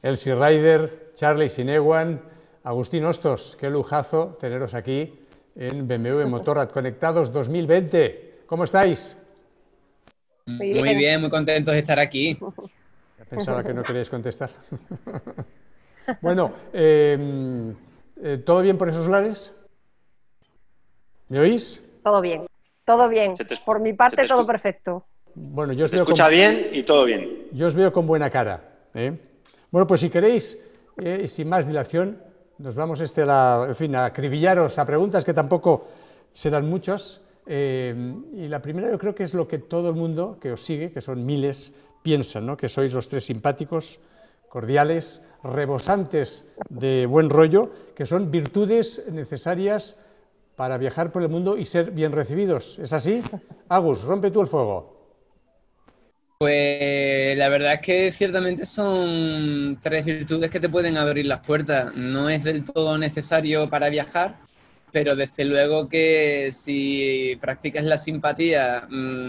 Elsie Rider, Charlie Sinewan, Agustín Hostos. Qué lujazo teneros aquí en BMW Motorrad Conectados 2020. ¿Cómo estáis? Muy bien, muy contentos de estar aquí. Ya pensaba que no queríais contestar. Bueno, ¿todo bien por esos lares? ¿Me oís? Todo bien, todo bien. Por mi parte, todo perfecto. Bueno, yo os Se te veo escucha bien y todo bien. Yo os veo con buena cara. Bueno, pues si queréis, sin más dilación, nos vamos a acribillaros a preguntas que tampoco serán muchas. Y la primera yo creo que es lo que todo el mundo que os sigue, que son miles, piensan, ¿no? Que sois los tres simpáticos, cordiales, rebosantes de buen rollo, que son virtudes necesarias para viajar por el mundo y ser bien recibidos. ¿Es así? Agus, rompe tú el fuego. Pues la verdad es que ciertamente son tres virtudes que te pueden abrir las puertas. No es del todo necesario para viajar, pero desde luego que si practicas la simpatía,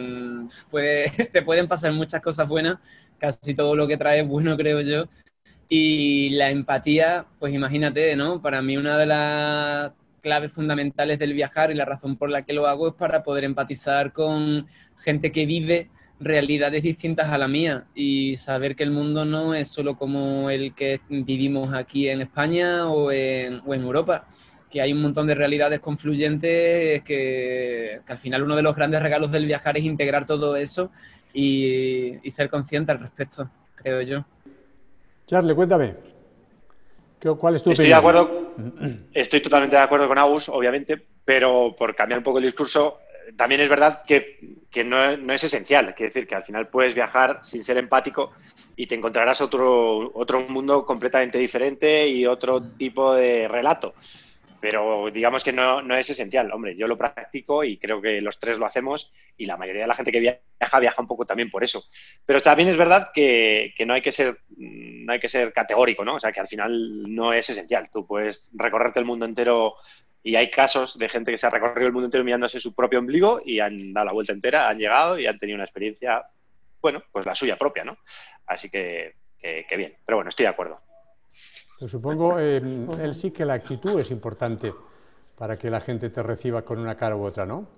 te pueden pasar muchas cosas buenas. Casi todo lo que trae es bueno, creo yo. Y la empatía, pues imagínate, ¿no? Para mí una de las claves fundamentales del viajar y la razón por la que lo hago es para poder empatizar con gente que vive realidades distintas a la mía y saber que el mundo no es solo como el que vivimos aquí en España o en Europa, que hay un montón de realidades confluyentes que al final uno de los grandes regalos del viajar es integrar todo eso y ser consciente al respecto, creo yo. Charlie, cuéntame. ¿Cuál es tu Estoy de opinión? acuerdo, estoy totalmente de acuerdo con Agus, obviamente, pero por cambiar un poco el discurso, también es verdad que no es esencial. Quiere decir que al final puedes viajar sin ser empático y te encontrarás otro mundo completamente diferente y otro tipo de relato. Pero digamos que no es esencial. Hombre, yo lo practico y creo que los tres lo hacemos y la mayoría de la gente que viaja un poco también por eso. Pero también es verdad que no hay que ser categórico, ¿no? O sea, que al final no es esencial. Tú puedes recorrerte el mundo entero y hay casos de gente que se ha recorrido el mundo entero mirándose su propio ombligo y han dado la vuelta entera, han llegado y han tenido una experiencia, bueno, pues la suya propia, ¿no? Así que bien. Pero bueno, estoy de acuerdo. Pues supongo, él sí que la actitud es importante para que la gente te reciba con una cara u otra, ¿no?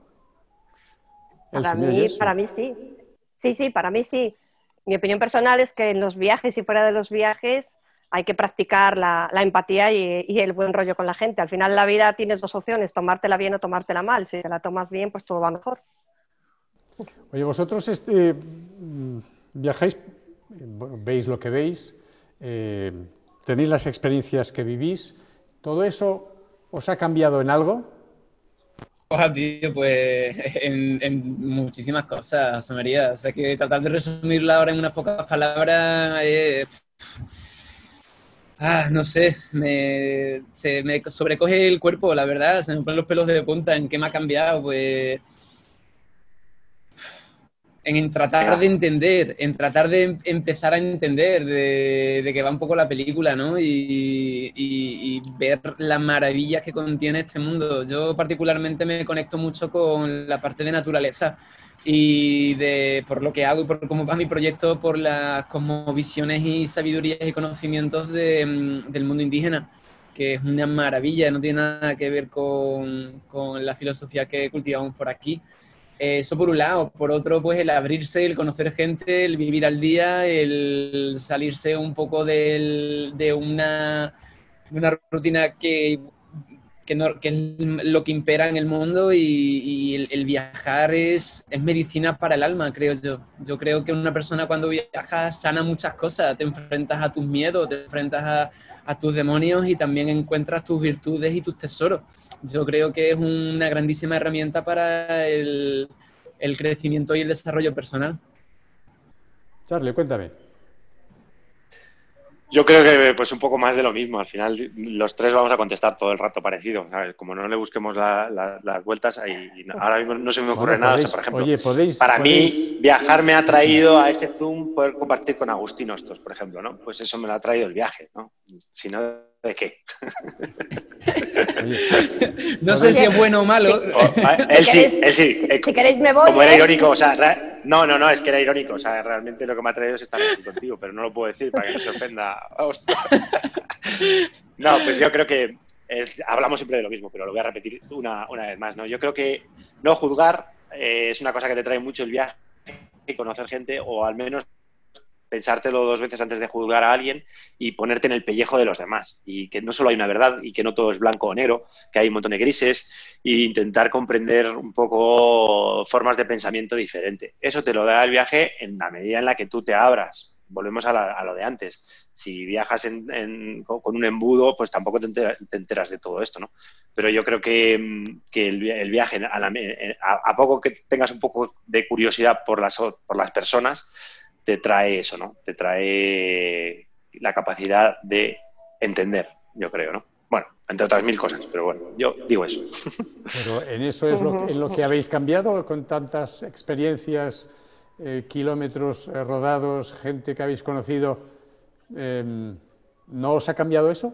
Para mí sí. Sí, para mí sí. Mi opinión personal es que en los viajes y fuera de los viajes hay que practicar la empatía y el buen rollo con la gente. Al final la vida tienes dos opciones, tomártela bien o tomártela mal. Si te la tomas bien, pues todo va mejor. Oye, vosotros viajáis, veis lo que veis, tenéis las experiencias que vivís, ¿todo eso os ha cambiado en algo? Tío, pues en muchísimas cosas, José María. O sea, que tratar de resumirla ahora en unas pocas palabras, no sé, se me sobrecoge el cuerpo, la verdad, se me ponen los pelos de punta. ¿En qué me ha cambiado? Pues en tratar de entender, en tratar de empezar a entender de qué va un poco la película, ¿no? Y ver las maravillas que contiene este mundo. Yo particularmente me conecto mucho con la parte de naturaleza y por lo que hago y por cómo va mi proyecto, por las cosmovisiones y sabidurías y conocimientos del mundo indígena, que es una maravilla, no tiene nada que ver con la filosofía que cultivamos por aquí. Eso por un lado. Por otro, pues el abrirse, el conocer gente, el vivir al día, el salirse un poco de una rutina que es lo que impera en el mundo y el viajar es medicina para el alma, creo yo. Yo creo que una persona cuando viaja sana muchas cosas. Te enfrentas a tus miedos, te enfrentas a tus demonios y también encuentras tus virtudes y tus tesoros. Yo creo que es una grandísima herramienta para el crecimiento y el desarrollo personal. Charlie, cuéntame. Yo creo que pues un poco más de lo mismo. Al final los tres vamos a contestar todo el rato parecido. ¿Sabes? Como no le busquemos las vueltas, ahora mismo no se me ocurre nada. O sea, por ejemplo, para mí viajar me ha traído a este Zoom poder compartir con Agustín Hostos, por ejemplo, ¿no? Pues eso me lo ha traído el viaje, ¿no? Si no, de qué. No sé si es bueno o malo. Él sí. Si queréis me voy. Como era irónico, o sea, no, es que era irónico. O sea, realmente lo que me ha traído es estar aquí contigo, pero no lo puedo decir para que no se ofenda. No, pues yo creo que hablamos siempre de lo mismo, pero lo voy a repetir una vez más, ¿no? Yo creo que no juzgar es una cosa que te trae mucho el viaje y conocer gente, o al menos pensártelo 2 veces antes de juzgar a alguien y ponerte en el pellejo de los demás. Y que no solo hay una verdad y que no todo es blanco o negro, que hay un montón de grises, e intentar comprender un poco formas de pensamiento diferente. Eso te lo da el viaje en la medida en la que tú te abras. Volvemos a lo de antes. Si viajas con un embudo, pues tampoco te enteras de todo esto, ¿no? Pero yo creo que el viaje, a poco que tengas un poco de curiosidad por las personas, te trae eso, ¿no? Te trae la capacidad de entender, yo creo, ¿no? Bueno, entre otras 1000 cosas, pero bueno, yo digo eso. Pero en eso es en lo que habéis cambiado con tantas experiencias, kilómetros rodados, gente que habéis conocido. ¿No os ha cambiado eso?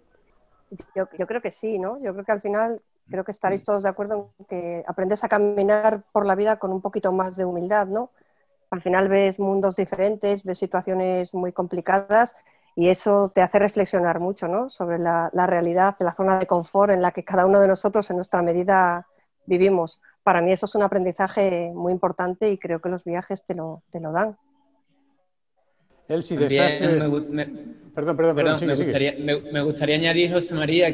Yo creo que sí, ¿no? Yo creo que al final, creo que estaréis todos de acuerdo en que aprendes a caminar por la vida con un poquito más de humildad, ¿no? Al final ves mundos diferentes, ves situaciones muy complicadas y eso te hace reflexionar mucho, ¿no? Sobre la realidad, la zona de confort en la que cada uno de nosotros en nuestra medida vivimos. Para mí eso es un aprendizaje muy importante y creo que los viajes te lo dan. Elsie, Perdón, me gustaría añadir, José María,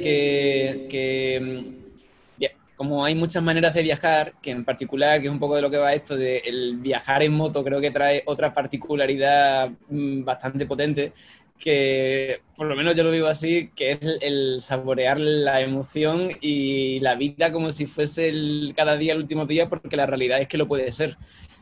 que como hay muchas maneras de viajar, que en particular, que es un poco de lo que va esto, de el viajar en moto, creo que trae otra particularidad bastante potente, que por lo menos yo lo vivo así, que es el saborear la emoción y la vida como si fuese cada día el último día, porque la realidad es que lo puede ser.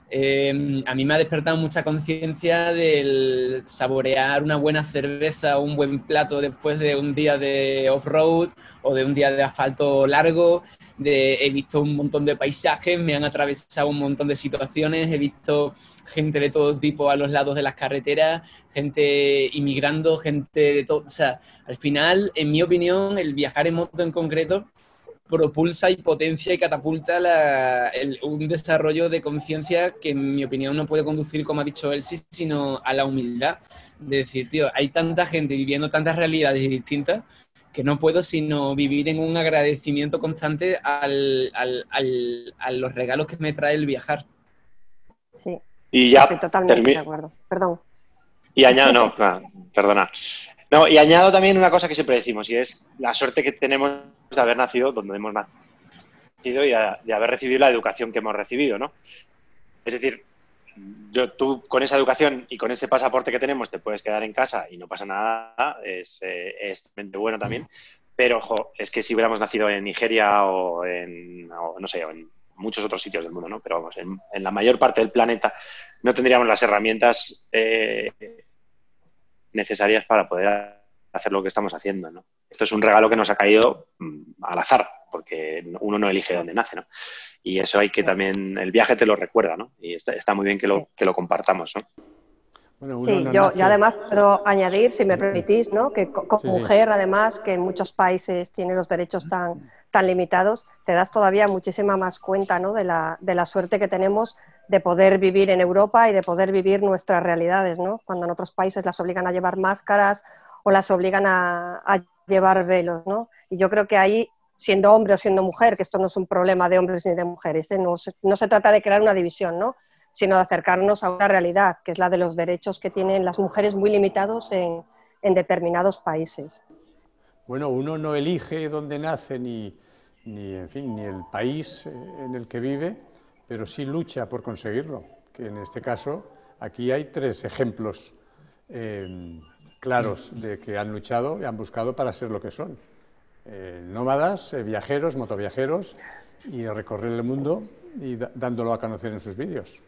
A mí me ha despertado mucha conciencia del saborear una buena cerveza o un buen plato después de un día de off-road o de un día de asfalto largo. He visto un montón de paisajes, me han atravesado un montón de situaciones, he visto gente de todo tipo a los lados de las carreteras, gente inmigrando, gente de todo. O sea, al final, en mi opinión, el viajar en moto en concreto propulsa y potencia y catapulta un desarrollo de conciencia que, en mi opinión, no puede conducir, como ha dicho Elsie, sino a la humildad. De decir, tío, hay tanta gente viviendo tantas realidades distintas que no puedo sino vivir en un agradecimiento constante a los regalos que me trae el viajar. Sí, y ya estoy totalmente de acuerdo. Perdón. Y añado, perdona. No, y añado también una cosa que siempre decimos, y es la suerte que tenemos de haber nacido donde hemos nacido y de haber recibido la educación que hemos recibido, ¿no? Es decir, tú con esa educación y con ese pasaporte que tenemos te puedes quedar en casa y no pasa nada, es bueno también, pero ojo, es que si hubiéramos nacido en Nigeria o no sé, o en muchos otros sitios del mundo, ¿no? Pero vamos, en la mayor parte del planeta no tendríamos las herramientas necesarias para poder hacer lo que estamos haciendo, ¿no? Esto es un regalo que nos ha caído al azar, porque uno no elige dónde nace, ¿no? Y eso hay que también, el viaje te lo recuerda, ¿no? Y está muy bien que lo compartamos, ¿no? Bueno, sí, yo además puedo añadir, si me permitís, ¿no? Que como mujer, además, que en muchos países tiene los derechos tan limitados, te das todavía muchísima más cuenta, ¿no? de la suerte que tenemos de poder vivir en Europa y de poder vivir nuestras realidades, ¿no? Cuando en otros países las obligan a llevar máscaras o las obligan a llevar velos, ¿no? Y yo creo que ahí, siendo hombre o siendo mujer, que esto no es un problema de hombres ni de mujeres, no se trata de crear una división, ¿no? Sino de acercarnos a una realidad, que es la de los derechos que tienen las mujeres muy limitados en determinados países. Bueno, uno no elige dónde nace ni el país en el que vive, pero sí lucha por conseguirlo, que en este caso aquí hay 3 ejemplos claros de que han luchado y han buscado para ser lo que son. Nómadas, viajeros, motoviajeros, y recorrer el mundo y dándolo a conocer en sus vídeos.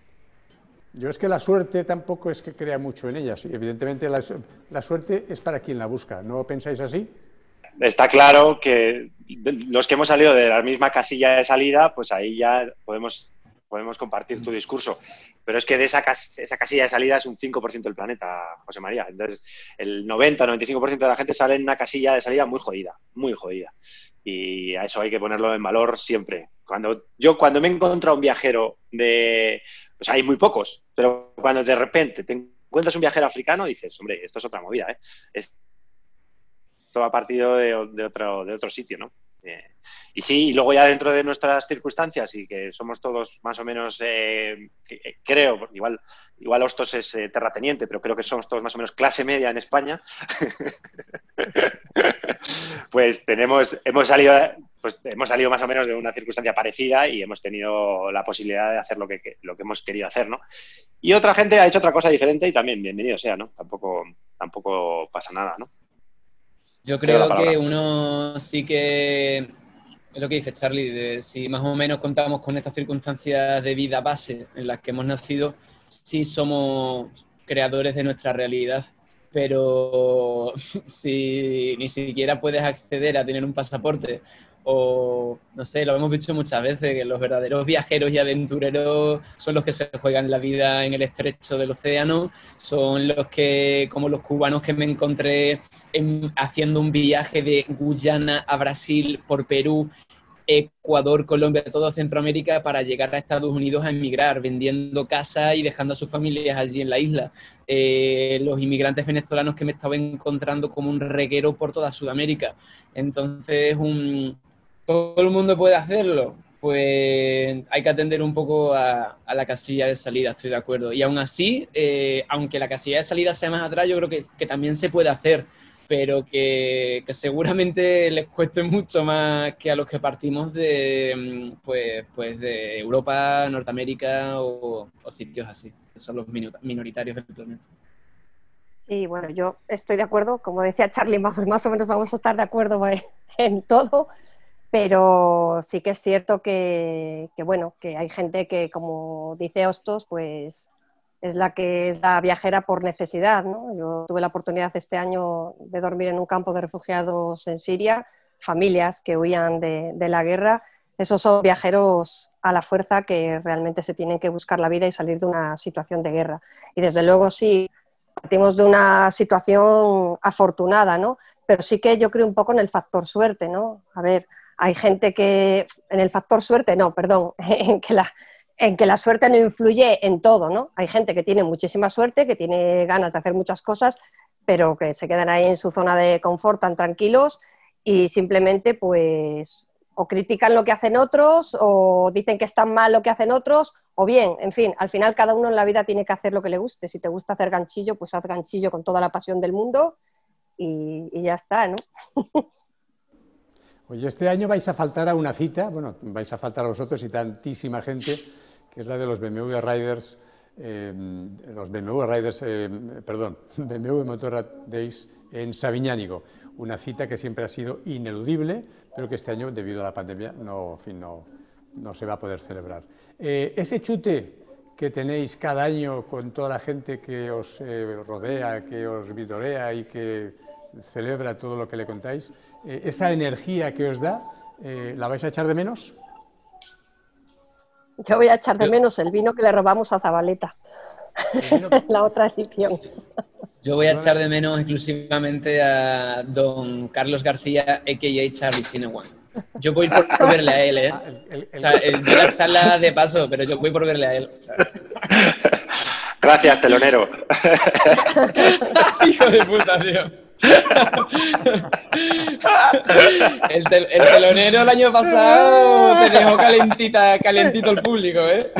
Yo es que la suerte tampoco es que crea mucho en ellas, y evidentemente la suerte es para quien la busca, ¿no pensáis así? Está claro que los que hemos salido de la misma casilla de salida, pues ahí ya podemos podemos compartir tu discurso, pero es que de esa casilla de salida es un 5% del planeta, José María. Entonces, el 90-95% de la gente sale en una casilla de salida muy jodida, muy jodida. Y a eso hay que ponerlo en valor siempre. Cuando me he encontrado un viajero pues hay muy pocos, pero cuando de repente te encuentras un viajero africano, dices, hombre, esto es otra movida, ¿eh? Esto va partido de otro sitio, ¿no? Y sí, y luego ya dentro de nuestras circunstancias y que somos todos más o menos, creo, igual Hostos es terrateniente, pero creo que somos todos más o menos clase media en España, pues hemos salido más o menos de una circunstancia parecida y hemos tenido la posibilidad de hacer lo que hemos querido hacer, ¿no? Y otra gente ha hecho otra cosa diferente y también bienvenido sea, ¿no? Tampoco pasa nada, ¿no? Yo creo que uno sí que, es lo que dice Charlie, si más o menos contamos con estas circunstancias de vida base en las que hemos nacido, sí somos creadores de nuestra realidad, pero si ni siquiera puedes acceder a tener un pasaporte o, no sé, lo hemos dicho muchas veces, que los verdaderos viajeros y aventureros son los que se juegan la vida en el estrecho del océano, son los que, como los cubanos que me encontré haciendo un viaje de Guyana a Brasil por Perú, Ecuador, Colombia, todo Centroamérica para llegar a Estados Unidos a emigrar, vendiendo casa y dejando a sus familias allí en la isla. Los inmigrantes venezolanos que me estaba encontrando como un reguero por toda Sudamérica. Entonces, todo el mundo puede hacerlo. Pues hay que atender un poco a la casilla de salida, estoy de acuerdo. Y aún así, aunque la casilla de salida sea más atrás, yo creo que también se puede hacer, pero que seguramente les cueste mucho más que a los que partimos de Europa, Norteamérica o sitios así, que son los minoritarios del planeta. Sí, bueno, yo estoy de acuerdo, como decía Charlie, más o menos vamos a estar de acuerdo en todo, pero sí que es cierto que hay gente que, como dice Hostos, pues es la viajera por necesidad, ¿no? Yo tuve la oportunidad este año de dormir en un campo de refugiados en Siria, familias que huían de la guerra. Esos son viajeros a la fuerza que realmente se tienen que buscar la vida y salir de una situación de guerra. Y desde luego sí, partimos de una situación afortunada, ¿no? Pero sí que yo creo un poco en el factor suerte, ¿no? A ver, hay gente que, en el factor suerte, no, perdón, en que la suerte no influye en todo, ¿no? Hay gente que tiene muchísima suerte, que tiene ganas de hacer muchas cosas, pero que se quedan ahí en su zona de confort tan tranquilos y simplemente pues o critican lo que hacen otros o dicen que está mal lo que hacen otros o bien, en fin, al final cada uno en la vida tiene que hacer lo que le guste. Si te gusta hacer ganchillo, pues haz ganchillo con toda la pasión del mundo y ya está, ¿no? Oye, este año vais a faltar a una cita, bueno, vais a faltar a vosotros y tantísima gente, que es la de los BMW Riders, BMW Motorrad Days en Sabiñánigo, una cita que siempre ha sido ineludible, pero que este año, debido a la pandemia, no se va a poder celebrar. Ese chute que tenéis cada año con toda la gente que os rodea, que os vitorea y que celebra todo lo que le contáis, esa energía que os da, ¿la vais a echar de menos? Yo voy a echar de menos el vino que le robamos a Zabaleta en la otra edición. Yo voy a echar de menos exclusivamente a don Carlos García, a.k.a. Charlie Sinewan. Yo voy por verle a él, ¿eh? O sea, yo la charla de paso, pero yo voy por verle a él. O sea. Gracias, telonero. Hijo de puta, tío. El telonero el año pasado te dejó calentito el público, ¿eh?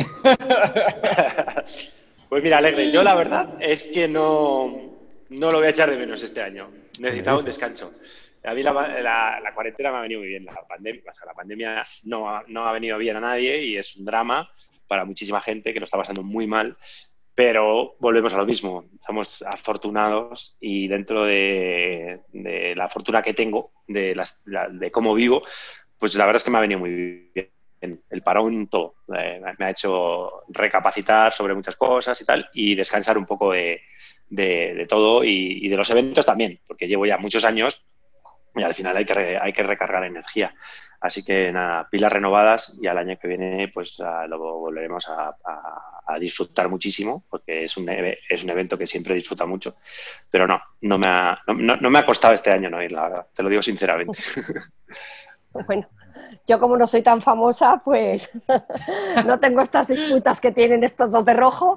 Pues mira, Alegre, yo la verdad es que no lo voy a echar de menos este año. Necesitaba un descanso. A mí la cuarentena me ha venido muy bien. La pandemia no ha venido bien a nadie y es un drama para muchísima gente que lo está pasando muy mal. Pero volvemos a lo mismo, somos afortunados y dentro de la fortuna que tengo, de cómo vivo, pues la verdad es que me ha venido muy bien. El parón, todo. Me ha hecho recapacitar sobre muchas cosas y tal, y descansar un poco de todo y de los eventos también, porque llevo ya muchos años y al final hay que recargar energía. Así que nada, pilas renovadas y al año que viene pues lo volveremos a disfrutar muchísimo, porque es un evento que siempre disfruta mucho, pero no me ha costado este año no ir, la verdad, te lo digo sinceramente. Bueno, yo como no soy tan famosa, pues no tengo estas disputas que tienen estos dos de rojo,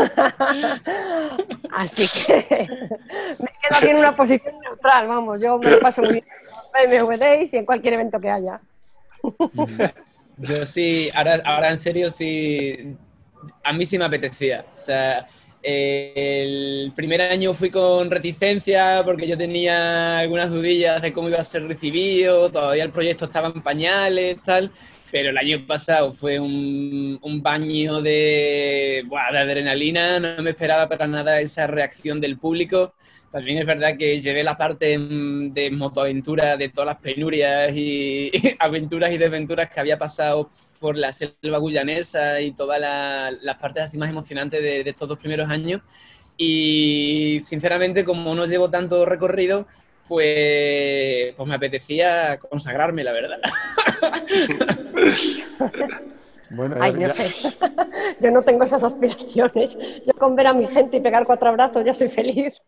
así que me quedo aquí en una posición neutral, vamos, yo me lo paso muy bien en BMW Days y en cualquier evento que haya. Yo sí, ahora en serio sí, a mí sí me apetecía. O sea, el primer año fui con reticencia porque yo tenía algunas dudillas de cómo iba a ser recibido, todavía el proyecto estaba en pañales, tal, pero el año pasado fue un baño de adrenalina, no me esperaba para nada esa reacción del público. También es verdad que llevé la parte de motoaventura, de todas las penurias y aventuras y desventuras que había pasado por la selva guyanesa y todas las partes así más emocionantes de estos 2 primeros años. Y sinceramente, como no llevo tanto recorrido, pues me apetecía consagrarme, la verdad. Bueno, ay, no sé. Yo no tengo esas aspiraciones. Yo con ver a mi gente y pegar 4 abrazos ya soy feliz.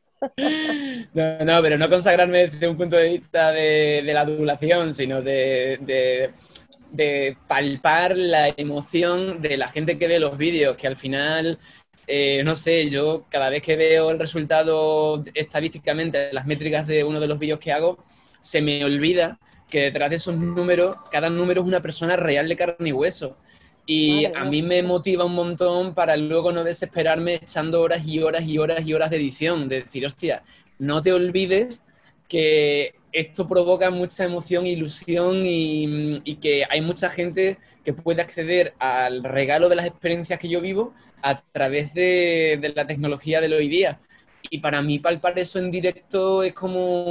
No, pero no consagrarme desde un punto de vista de la adulación, sino de palpar la emoción de la gente que ve los vídeos, que al final, no sé, yo cada vez que veo el resultado estadísticamente, las métricas de uno de los vídeos que hago, se me olvida que detrás de esos números, cada número es una persona real de carne y hueso. Y a mí me motiva un montón para luego no desesperarme echando horas y horas y horas y horas de edición, de decir, hostia, no te olvides que esto provoca mucha emoción e ilusión y que hay mucha gente que puede acceder al regalo de las experiencias que yo vivo a través de la tecnología del hoy día. Y para mí palpar eso en directo es como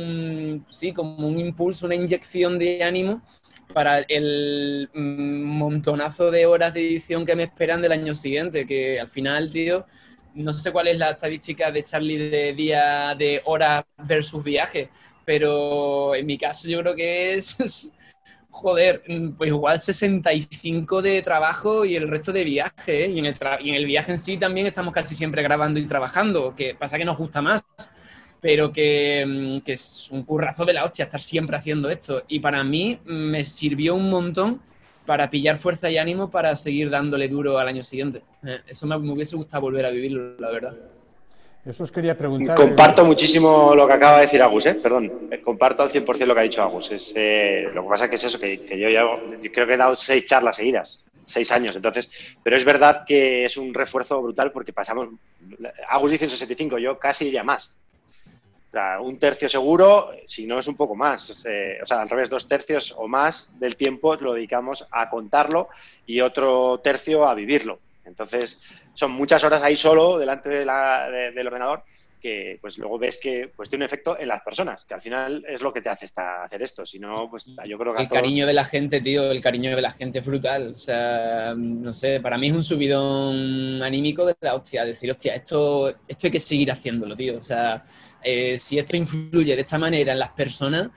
como un impulso, una inyección de ánimo para el montonazo de horas de edición que me esperan del año siguiente, que al final, tío, no sé cuál es la estadística de Charlie de día de horas versus viaje, pero en mi caso yo creo que es, joder, pues igual 65 de trabajo y el resto de viaje, ¿eh? Y en el viaje en sí también estamos casi siempre grabando y trabajando, que pasa que nos gusta más, pero que es un currazo de la hostia estar siempre haciendo esto. Y para mí me sirvió un montón para pillar fuerza y ánimo para seguir dándole duro al año siguiente. Eso me hubiese gustado volver a vivirlo, la verdad. Eso os quería preguntar. Comparto muchísimo lo que acaba de decir Agus, perdón. Comparto al 100% lo que ha dicho Agus. Lo que pasa es que es eso, que yo creo que he dado 6 charlas seguidas, 6 años, entonces. Pero es verdad que es un refuerzo brutal porque pasamos. Agus dice un 65, yo casi diría más. O sea, 1/3 seguro, si no es un poco más. O sea, al revés, 2/3 o más del tiempo lo dedicamos a contarlo y otro tercio a vivirlo. Entonces, son muchas horas ahí solo delante del ordenador que pues luego ves que pues tiene un efecto en las personas, que al final es lo que te hace hacer esto. Si no, pues yo creo que el cariño de la gente, tío, el cariño de la gente es brutal. O sea, no sé, para mí es un subidón anímico de la hostia. Decir, hostia, esto hay que seguir haciéndolo, tío. O sea, si esto influye de esta manera en las personas,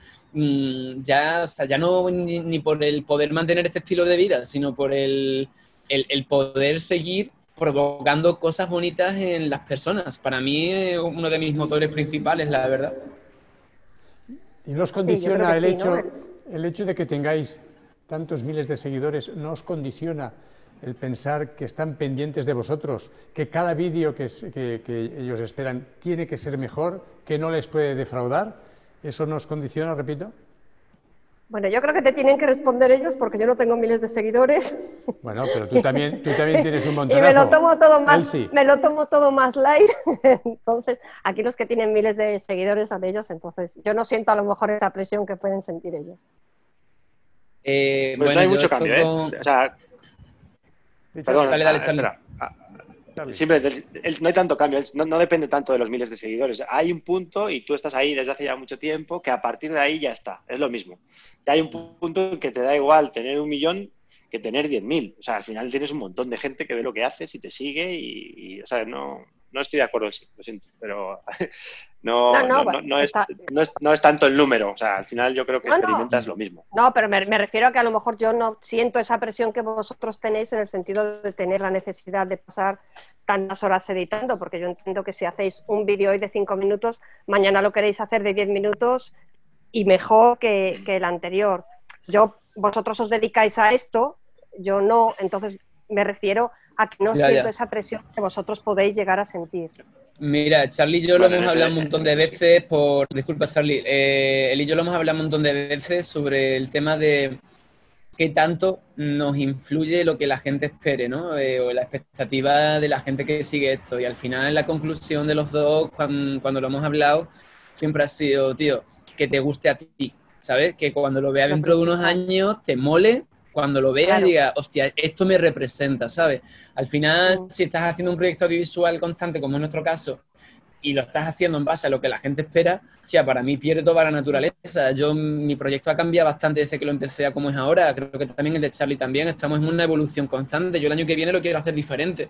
ya no ni por el poder mantener este estilo de vida, sino por el poder seguir provocando cosas bonitas en las personas. Para mí es uno de mis motores principales, la verdad. ¿Y nos condiciona el hecho de que tengáis tantos miles de seguidores, no os condiciona el pensar que están pendientes de vosotros, que cada vídeo que ellos esperan tiene que ser mejor, que no les puede defraudar? ¿Eso nos condiciona, repito? Bueno, yo creo que te tienen que responder ellos porque yo no tengo miles de seguidores. Bueno, pero tú también tienes un montonazo. Y me lo tomo todo más light. Entonces, aquí los que tienen miles de seguidores son ellos, entonces yo no siento a lo mejor esa presión que pueden sentir ellos. Pues bueno, no hay mucho cambio, O sea, perdón, dale, Charlie. Siempre, no hay tanto cambio, no depende tanto de los miles de seguidores. Hay un punto, y tú estás ahí desde hace ya mucho tiempo, que a partir de ahí ya está, es lo mismo. Ya hay un punto que te da igual tener 1 millón que tener 10.000. O sea, al final tienes un montón de gente que ve lo que haces y te sigue o sea, no estoy de acuerdo, sí, lo siento, pero No es tanto el número, o sea, al final yo creo que experimentas lo mismo. No, pero me refiero a que a lo mejor yo no siento esa presión que vosotros tenéis en el sentido de tener la necesidad de pasar tantas horas editando, porque yo entiendo que si hacéis un vídeo hoy de 5 minutos, mañana lo queréis hacer de 10 minutos y mejor que el anterior. Vosotros os dedicáis a esto, yo no, entonces me refiero a que no siento esa presión que vosotros podéis llegar a sentir. Mira, Charlie y yo lo hemos hablado un montón de veces Disculpa, Charlie. Él y yo lo hemos hablado un montón de veces sobre el tema de qué tanto nos influye lo que la gente espere, ¿no? O la expectativa de la gente que sigue esto. Y al final la conclusión de los dos, cuando lo hemos hablado, siempre ha sido, tío, que te guste a ti, ¿sabes? Que cuando lo veas dentro de unos años te mole. Cuando lo veas, digas, hostia, esto me representa, ¿sabes? Al final, si estás haciendo un proyecto audiovisual constante, como es nuestro caso, y lo estás haciendo en base a lo que la gente espera, o sea, para mí pierde toda la naturaleza. Mi proyecto ha cambiado bastante desde que lo empecé a como es ahora. Creo que también el de Charlie también. Estamos en una evolución constante. Yo el año que viene lo quiero hacer diferente.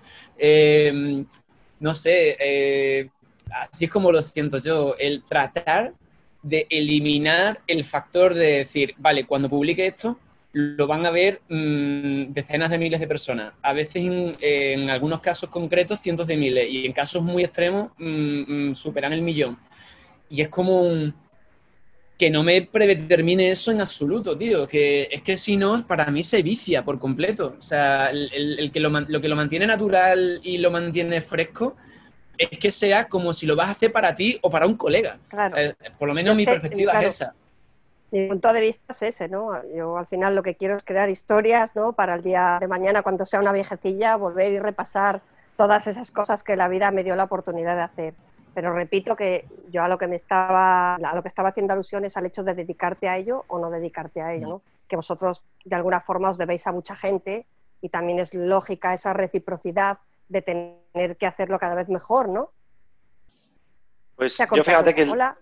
No sé, así es como lo siento yo. El tratar de eliminar el factor de decir, vale, cuando publique esto, lo van a ver decenas de miles de personas, a veces en algunos casos concretos cientos de miles y en casos muy extremos superan el millón. Y es como que no me predetermine eso en absoluto, tío, que es que si no, para mí se vicia por completo. O sea, lo que lo mantiene natural y lo mantiene fresco es que sea como si lo vas a hacer para ti o para un colega. Claro. Por lo menos mi perspectiva es esa. Mi punto de vista es ese, ¿no? Yo al final lo que quiero es crear historias, ¿no? Para el día de mañana, cuando sea una viejecilla, volver y repasar todas esas cosas que la vida me dio la oportunidad de hacer. Pero repito que yo a lo que estaba haciendo alusión es al hecho de dedicarte a ello o no dedicarte a ello, ¿no? Que vosotros de alguna forma os debéis a mucha gente y también es lógica esa reciprocidad de tener que hacerlo cada vez mejor, ¿no? Pues yo fíjate que... Hola.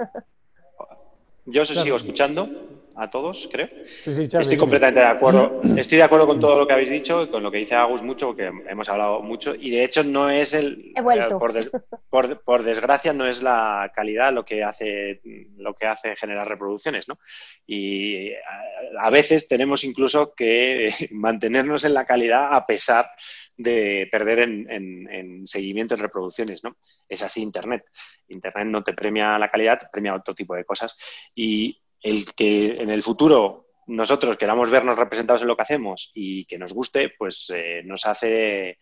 Yo os sigo escuchando a todos, creo. Sí, Charlie, estoy completamente de acuerdo. Estoy de acuerdo con todo lo que habéis dicho, con lo que dice Agus mucho, porque hemos hablado mucho. Y de hecho no es He vuelto. Por desgracia no es la calidad lo que hace generar reproducciones, ¿no? Y a veces tenemos incluso que mantenernos en la calidad a pesar de perder en seguimiento en reproducciones, ¿no? Es así Internet. Internet no te premia la calidad, te premia otro tipo de cosas. Y el que en el futuro nosotros queramos vernos representados en lo que hacemos y que nos guste, pues nos hace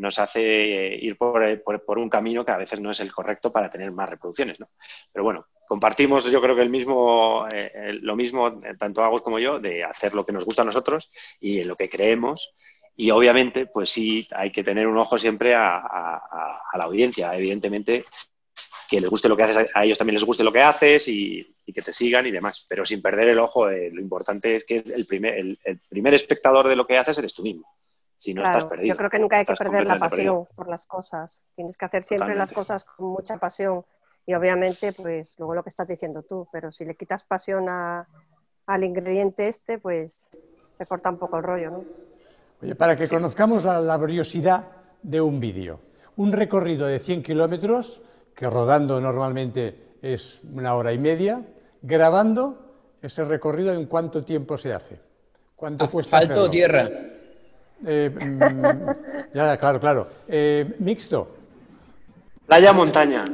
ir por un camino que a veces no es el correcto para tener más reproducciones, ¿no? Pero bueno, compartimos yo creo que lo mismo, tanto Agus como yo, de hacer lo que nos gusta a nosotros y en lo que creemos. Y obviamente, pues sí, hay que tener un ojo siempre a la audiencia. Evidentemente, que les guste lo que haces, a ellos también les guste lo que haces y que te sigan y demás. Pero sin perder el ojo, lo importante es que el primer espectador de lo que haces eres tú mismo. Si no, estás perdido. Yo creo que nunca hay que perder la pasión por las cosas. Tienes que hacer siempre las cosas con mucha pasión. Y obviamente, pues luego lo que estás diciendo tú. Pero si le quitas pasión al ingrediente pues se corta un poco el rollo, ¿no? Oye, para que conozcamos la laboriosidad de un vídeo. Un recorrido de 100 kilómetros, que rodando normalmente es 1 hora y media, grabando ese recorrido, ¿en cuánto tiempo se hace? ¿Cuánto cuesta hacerlo? ¿Asfalto o tierra? Ya, claro. ¿Mixto? Playa, montaña.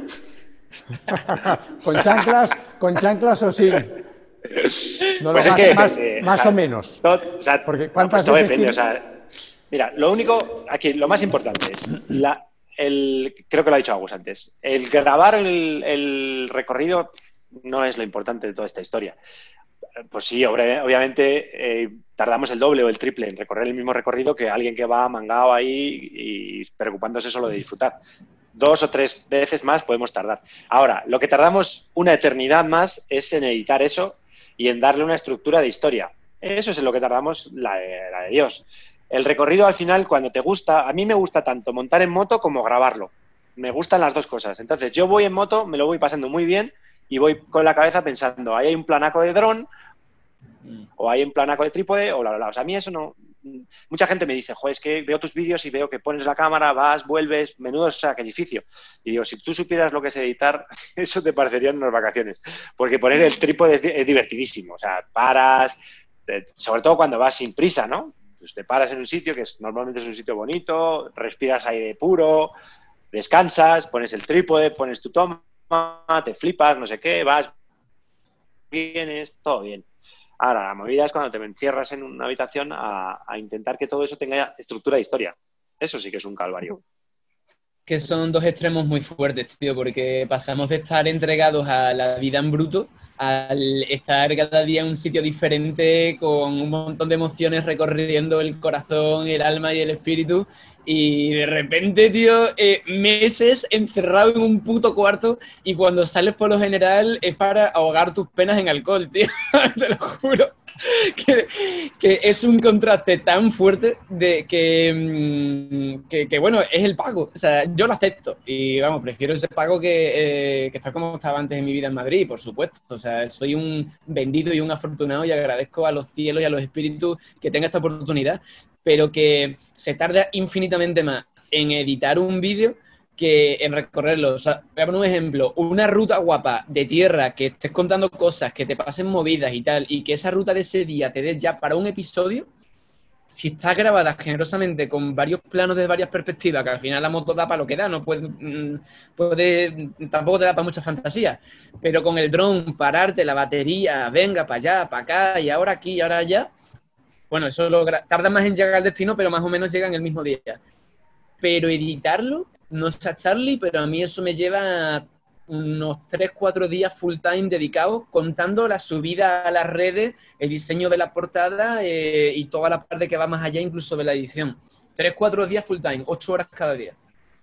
¿Con chanclas o sin? No, pues más o menos. Porque ¿cuántas veces depende, mira, lo único, aquí, lo más importante es, creo que lo ha dicho Agus antes, el grabar el recorrido no es lo importante de toda esta historia. Pues sí, obviamente tardamos el doble o el triple en recorrer el mismo recorrido que alguien que va mangado ahí y preocupándose solo de disfrutar. 2 o 3 veces más podemos tardar. Ahora, lo que tardamos una eternidad más es en editar eso y en darle una estructura de historia. Eso es en lo que tardamos la de Dios. El recorrido al final, cuando te gusta, a mí me gusta tanto montar en moto como grabarlo. Me gustan las dos cosas. Entonces, yo voy en moto, me lo voy pasando muy bien y voy con la cabeza pensando, ahí hay un planaco de dron o hay un planaco de trípode o bla, bla, bla. O sea, a mí eso no mucha gente me dice, joder, es que veo tus vídeos y veo que pones la cámara, vas, vuelves, menudo sacrificio. Y digo, si tú supieras lo que es editar, eso te parecerían unas vacaciones. Porque poner el trípode es divertidísimo. O sea, paras, sobre todo cuando vas sin prisa, ¿no? Pues te paras en un sitio que normalmente es un sitio bonito, respiras aire puro, descansas, pones el trípode, pones tu toma, te flipas, no sé qué, vas, vienes, todo bien. Ahora, la movida es cuando te encierras en una habitación a intentar que todo eso tenga estructura de historia. Eso sí que es un calvario. Que son dos extremos muy fuertes, tío, porque pasamos de estar entregados a la vida en bruto al estar cada día en un sitio diferente con un montón de emociones recorriendo el corazón, el alma y el espíritu, y de repente, tío, meses encerrado en un puto cuarto, y cuando sales por lo general es para ahogar tus penas en alcohol, tío. Te lo juro. Que es un contraste tan fuerte de que, bueno, es el pago. O sea, yo lo acepto y, vamos, prefiero ese pago que estar como estaba antes en mi vida en Madrid, por supuesto. O sea, soy un bendito y un afortunado y agradezco a los cielos y a los espíritus que tenga esta oportunidad, pero que se tarda infinitamente más en editar un vídeo que en recorrerlo. O sea, voy a poner un ejemplo, una ruta guapa de tierra, que estés contando cosas, que te pasen movidas y tal, y que esa ruta de ese día te dé ya para un episodio, si está grabada generosamente con varios planos de varias perspectivas, que al final la moto da para lo que da, no tampoco te da para mucha fantasía, pero con el dron, pararte, la batería, venga para allá, para acá, y ahora aquí, y ahora allá, bueno, eso tarda más en llegar al destino, pero más o menos llega en el mismo día. Pero editarlo, no sé a Charlie, pero a mí eso me lleva unos 3-4 días full time dedicados, contando la subida a las redes, el diseño de la portada y toda la parte que va más allá incluso de la edición. 3-4 días full time, 8 horas cada día.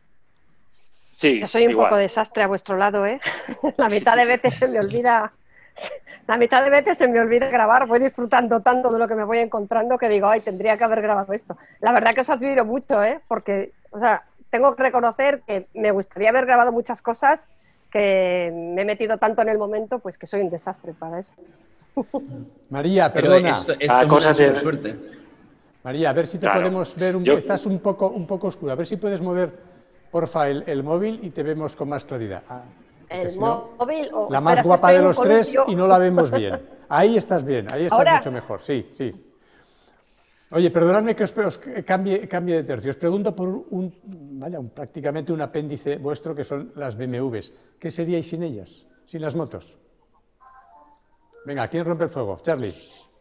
Sí, yo soy un igual. poco desastre a vuestro lado, ¿eh? La mitad de veces se me olvida... La mitad de veces se me olvida grabar, voy disfrutando tanto de lo que me voy encontrando que digo, ay, tendría que haber grabado esto. La verdad que os admiro mucho, ¿eh? Porque, o sea, tengo que reconocer que me gustaría haber grabado muchas cosas, que me he metido tanto en el momento, pues que soy un desastre para eso. María, Pero perdona. eso es una super suerte. María, a ver si te podemos ver, estás un poco oscura, a ver si puedes mover, porfa, el móvil y te vemos con más claridad. El no, móvil o... la más guapa de los tres y no la vemos bien. Ahí estás bien, ahí estás mucho mejor, sí, sí. Oye, perdonadme que os cambie de tercio. Os pregunto por prácticamente un apéndice vuestro, que son las BMWs. ¿Qué seríais sin ellas, sin las motos? Venga, ¿quién rompe el fuego? Charlie.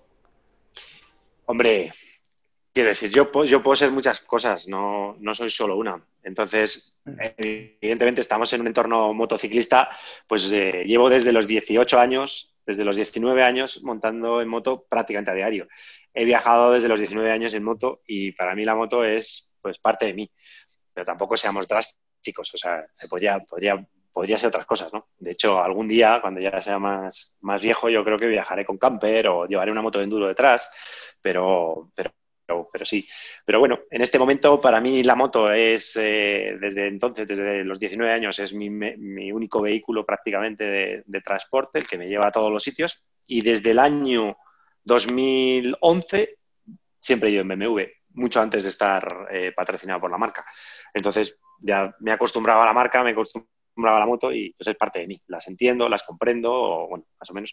Hombre, quiero decir, yo puedo ser muchas cosas, no soy solo una. Entonces, evidentemente estamos en un entorno motociclista, pues llevo desde los 18 años, desde los 19 años montando en moto prácticamente a diario. He viajado desde los 19 años en moto y para mí la moto es pues parte de mí, pero tampoco seamos drásticos, o sea, podría ser otras cosas, ¿no? De hecho, algún día, cuando ya sea más viejo, yo creo que viajaré con camper o llevaré una moto de enduro detrás, pero sí. Pero bueno, en este momento para mí la moto es, desde los 19 años, es mi único vehículo prácticamente de transporte, el que me lleva a todos los sitios. Y desde el año 2011 siempre he ido en BMW, mucho antes de estar patrocinado por la marca. Entonces ya me he acostumbrado a la marca, me he acostumbrado a la moto y pues es parte de mí. Las entiendo, las comprendo, o, bueno, más o menos.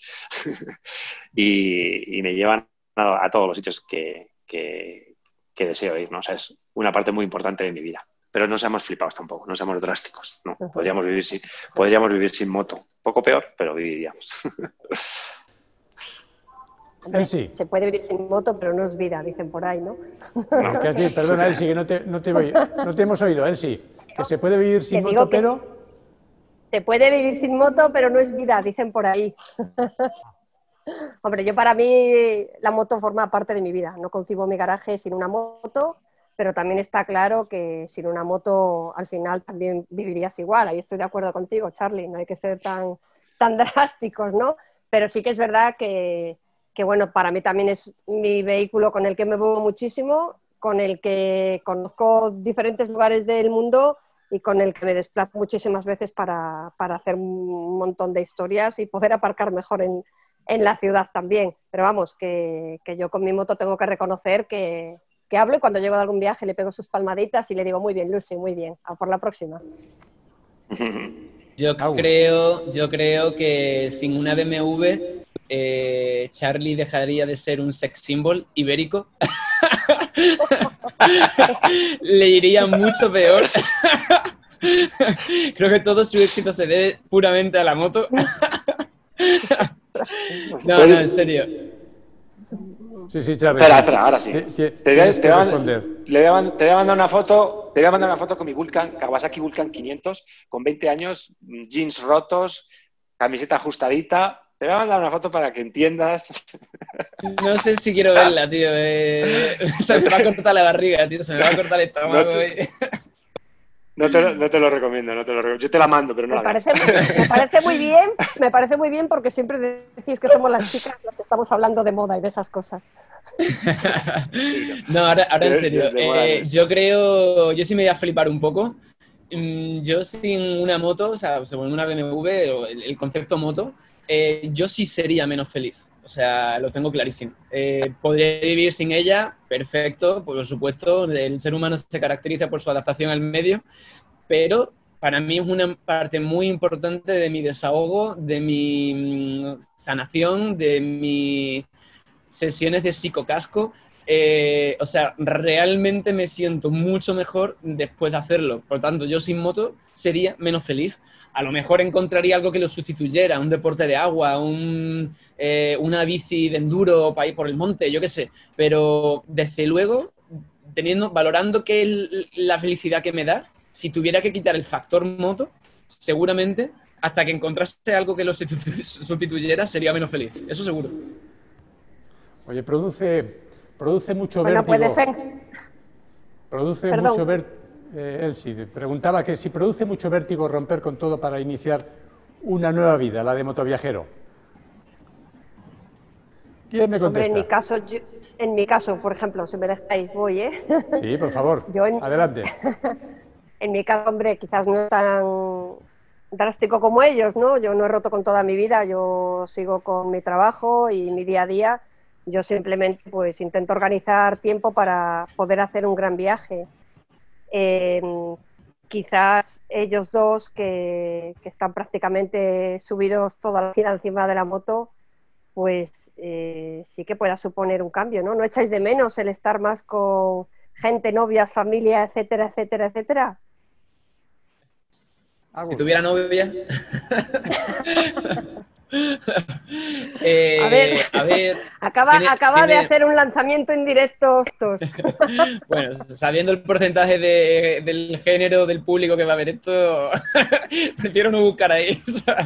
y me llevan a todos los sitios que deseo ir, ¿no? O sea, es una parte muy importante de mi vida. Pero no seamos flipados tampoco, no seamos drásticos, ¿no? Podríamos vivir sin moto. Poco peor, pero viviríamos. Elsie. Se puede vivir sin moto, pero no es vida, dicen por ahí, ¿no? No, ¿qué has dicho? Perdona, Elsie, que no te hemos oído, Elsie. Que se puede vivir sin moto, pero... Se puede vivir sin moto, pero no es vida, dicen por ahí. Hombre, para mí la moto forma parte de mi vida. No concibo mi garaje sin una moto, pero también está claro que sin una moto al final también vivirías igual. Ahí estoy de acuerdo contigo, Charlie, no hay que ser tan drásticos, ¿no? Pero sí que es verdad que bueno, para mí también es mi vehículo con el que me muevo muchísimo, con el que conozco diferentes lugares del mundo y con el que me desplazo muchísimas veces para hacer un montón de historias y poder aparcar mejor en la ciudad también. Pero vamos, que yo con mi moto tengo que reconocer que que hablo y cuando llego de algún viaje le pego sus palmaditas y le digo, muy bien, Lucy, muy bien, a por la próxima. Yo creo que sin una BMW, Charlie dejaría de ser un sex symbol ibérico. Le iría mucho peor. Creo que todo su éxito se debe puramente a la moto. No, en serio. Sí, Charlie. Espera, ahora sí. Te voy a mandar una foto con mi Vulcan, Kawasaki Vulcan 500, con 20 años, jeans rotos, camiseta ajustadita. Te voy a mandar una foto para que entiendas. No sé si quiero verla, tío. Se me va a cortar la barriga, tío. Se me va a cortar el estómago. No te lo recomiendo, Yo te la mando, pero no me parece muy bien porque siempre decís que somos las chicas las que estamos hablando de moda y de esas cosas. No, ahora en serio. Yo sí me voy a flipar un poco. Yo sin una moto, o sea, según una BMW, el concepto moto, yo sí sería menos feliz. O sea, lo tengo clarísimo. Podría vivir sin ella, perfecto, por supuesto. El ser humano se caracteriza por su adaptación al medio, pero para mí es una parte muy importante de mi desahogo, de mi sanación, de mis sesiones de psicocasco. O sea, realmente me siento mucho mejor después de hacerlo. Por tanto, yo sin moto sería menos feliz. A lo mejor encontraría algo que lo sustituyera, un deporte de agua, una bici de enduro para ir por el monte, yo qué sé. Pero desde luego, valorando qué es la felicidad que me da, si tuviera que quitar el factor moto, seguramente, hasta que encontrase algo que lo sustituyera, sería menos feliz. Eso seguro. Oye, produce mucho pues vértigo. No puede ser. Produce mucho vértigo. Elsie, preguntaba que si produce mucho vértigo romper con todo para iniciar una nueva vida, la de motoviajero. ¿Quién me contesta? Hombre, en mi caso, por ejemplo, si me dejáis, voy, ¿eh? Sí, por favor, adelante. En mi caso, hombre, quizás no es tan drástico como ellos, ¿no? Yo no he roto con toda mi vida, yo sigo con mi trabajo y mi día a día. Yo simplemente pues intento organizar tiempo para poder hacer un gran viaje. Quizás ellos dos que están prácticamente subidos toda la vida encima de la moto, pues sí que pueda suponer un cambio, ¿no? ¿No echáis de menos el estar más con gente, novias, familia, etcétera, etcétera, etcétera? Si tuviera novia. A ver, acaba de hacer un lanzamiento en directo, Hostos. Bueno, sabiendo el porcentaje del género del público que va a ver esto, prefiero no buscar ahí.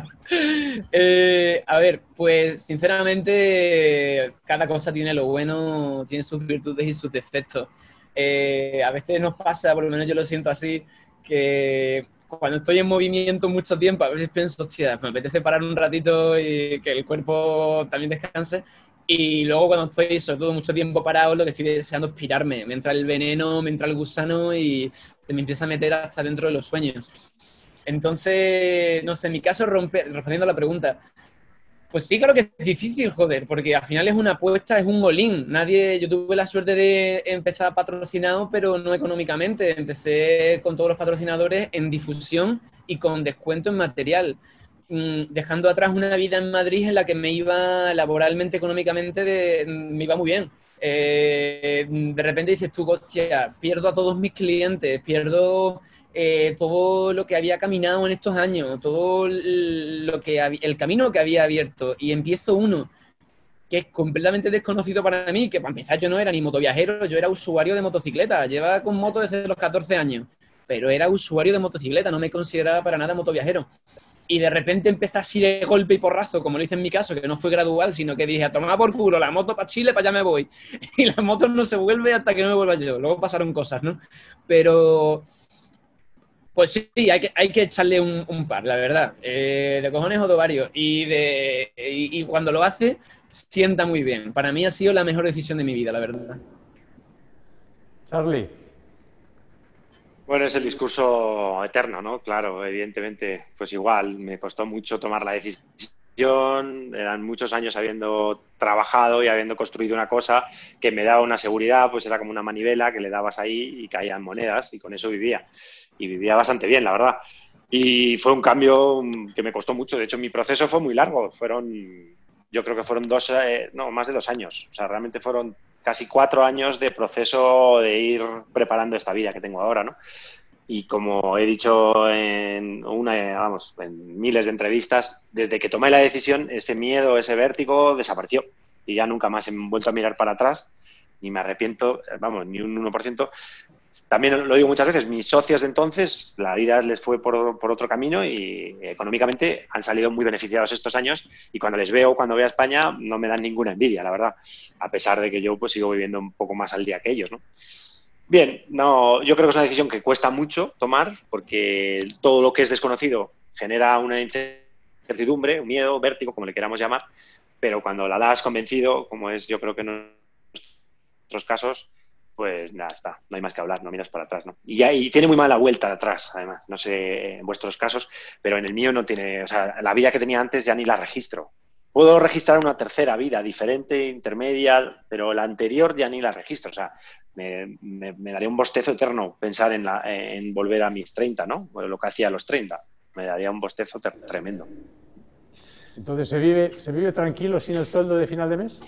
A ver, pues sinceramente cada cosa tiene lo bueno, tiene sus virtudes y sus defectos. A veces nos pasa, por lo menos yo lo siento así, que cuando estoy en movimiento mucho tiempo, a veces pienso, hostia, me apetece parar un ratito y que el cuerpo también descanse. Y luego cuando estoy, sobre todo, mucho tiempo parado, lo que estoy deseando es pirarme. Me entra el veneno, me entra el gusano y se me empieza a meter hasta dentro de los sueños. Entonces, no sé, en mi caso, respondiendo a la pregunta, pues sí, claro que es difícil, joder, porque al final es una apuesta, es un all-in. Yo tuve la suerte de empezar patrocinado, pero no económicamente. Empecé con todos los patrocinadores en difusión y con descuento en material, dejando atrás una vida en Madrid en la que me iba laboralmente, económicamente, me iba muy bien. De repente dices tú, hostia, pierdo a todos mis clientes, pierdo todo lo que había caminado en estos años, todo el camino que había abierto, y empiezo uno que es completamente desconocido para mí, que para empezar yo no era ni motoviajero, yo era usuario de motocicleta, llevaba con moto desde los 14 años, pero era usuario de motocicleta, no me consideraba para nada motoviajero. Y de repente empecé así de golpe y porrazo, como lo hice en mi caso, que no fue gradual, sino que dije, a tomar por culo, la moto para Chile, para allá me voy. Y la moto no se vuelve hasta que no me vuelva yo. Luego pasaron cosas, ¿no? Pero pues sí, hay que echarle un par, la verdad. De cojones o de varios. Y cuando lo hace, sienta muy bien. Para mí ha sido la mejor decisión de mi vida, la verdad. Charlie. Bueno, es el discurso eterno, ¿no? Claro, evidentemente, pues igual, me costó mucho tomar la decisión eran muchos años habiendo trabajado y habiendo construido una cosa que me daba una seguridad, pues era como una manivela que le dabas ahí y caían monedas y con eso vivía. Y vivía bastante bien, la verdad. Y fue un cambio que me costó mucho. De hecho, mi proceso fue muy largo. Yo creo que fueron más de 2 años. O sea, realmente fueron casi 4 años de proceso de ir preparando esta vida que tengo ahora, ¿no? Y como he dicho en miles de entrevistas, desde que tomé la decisión, ese miedo, ese vértigo desapareció. Y ya nunca más he vuelto a mirar para atrás, ni me arrepiento, ni un 1%. También lo digo muchas veces, mis socios de entonces, la vida les fue por otro camino y económicamente han salido muy beneficiados estos años y cuando les veo, cuando voy a España, no me dan ninguna envidia, la verdad, a pesar de que yo pues sigo viviendo un poco más al día que ellos, ¿no? Bien, no, yo creo que es una decisión que cuesta mucho tomar porque todo lo que es desconocido genera una incertidumbre, un miedo, vértigo, como le queramos llamar, pero cuando la das convencido, como es yo creo que en nuestros casos, pues nada, está, no hay más que hablar, no miras para atrás, ¿no? Y tiene muy mala vuelta atrás, además, no sé en vuestros casos, pero en el mío no tiene, o sea, la vida que tenía antes ya ni la registro. Puedo registrar una tercera vida diferente, intermedia, pero la anterior ya ni la registro, o sea, me daría un bostezo eterno pensar en volver a mis 30, ¿no? O lo que hacía a los 30, me daría un bostezo tremendo. Entonces, ¿se vive tranquilo sin el sueldo de final de mes?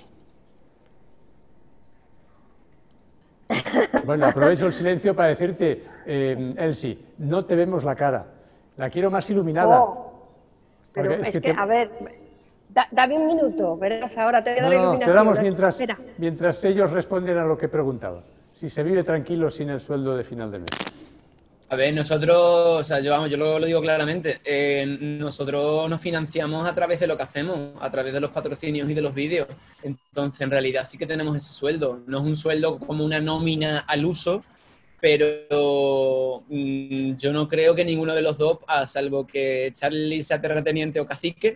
Bueno, aprovecho el silencio para decirte, Elsie, no te vemos la cara. La quiero más iluminada. Oh, pero es que a ver, dame un minuto, verás, ahora te voy a dar iluminación. Te damos mientras ellos responden a lo que preguntaba. Si se vive tranquilo sin el sueldo de final de mes. A ver, nosotros, o sea, yo lo digo claramente, nosotros nos financiamos a través de lo que hacemos, a través de los patrocinios y de los vídeos. Entonces, en realidad sí que tenemos ese sueldo. No es un sueldo como una nómina al uso, pero yo no creo que ninguno de los dos, a salvo que Charlie sea terrateniente o cacique,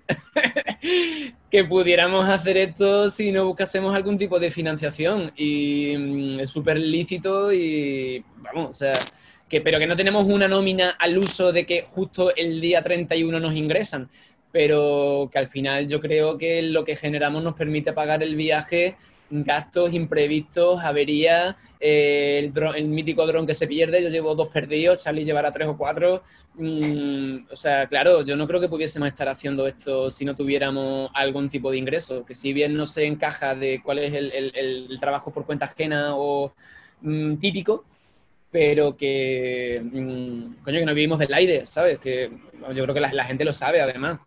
que pudiéramos hacer esto si no buscásemos algún tipo de financiación. Y es súper lícito y, vamos, o sea... pero que no tenemos una nómina al uso de que justo el día 31 nos ingresan, pero que al final yo creo que lo que generamos nos permite pagar el viaje, gastos imprevistos, averías, el mítico dron que se pierde, yo llevo 2 perdidos, Charlie llevará 3 o 4, o sea, claro, yo no creo que pudiésemos estar haciendo esto si no tuviéramos algún tipo de ingreso, que si bien no se encaja de cuál es el trabajo por cuenta ajena o típico, pero que, coño, que no vivimos del aire, ¿sabes? Que yo creo que la gente lo sabe, además.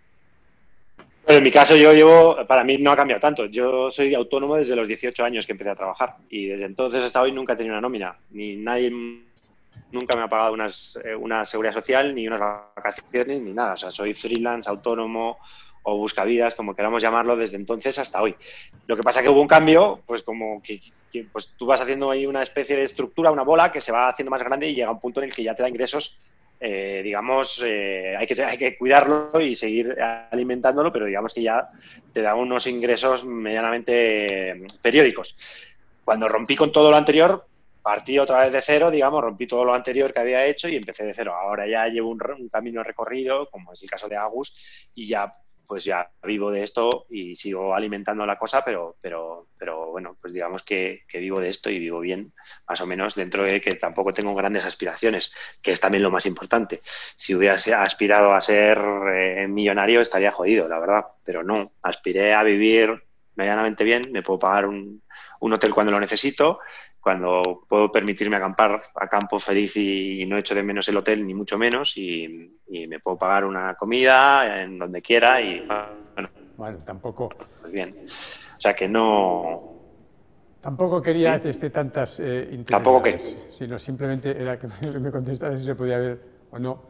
Bueno, en mi caso para mí no ha cambiado tanto. Yo soy autónomo desde los 18 años que empecé a trabajar y desde entonces hasta hoy nunca he tenido una nómina. Ni nadie nunca me ha pagado una seguridad social, ni unas vacaciones, ni nada. O sea, soy freelance, autónomo o buscavidas, como queramos llamarlo, desde entonces hasta hoy. Lo que pasa es que hubo un cambio, pues como que pues tú vas haciendo ahí una especie de estructura, una bola que se va haciendo más grande y llega un punto en el que ya te da ingresos, digamos, hay que cuidarlo y seguir alimentándolo, pero digamos que ya te da unos ingresos medianamente periódicos. Cuando rompí con todo lo anterior, partí otra vez de cero, digamos, rompí todo lo anterior que había hecho y empecé de cero. Ahora ya llevo un camino recorrido, como es el caso de Agus, y ya pues ya vivo de esto y sigo alimentando la cosa, pero bueno, pues digamos que vivo de esto y vivo bien, más o menos, dentro de que tampoco tengo grandes aspiraciones, que es también lo más importante. Si hubiera aspirado a ser millonario estaría jodido, la verdad, pero no, aspiré a vivir medianamente bien, me puedo pagar un hotel cuando lo necesito, cuando puedo permitirme acampar a campo feliz y no echo de menos el hotel, ni mucho menos, y me puedo pagar una comida en donde quiera y bueno, tampoco... Pues bien, o sea que no... Tampoco quería tantas interioridades, sino simplemente era que me contestara si se podía ver o no.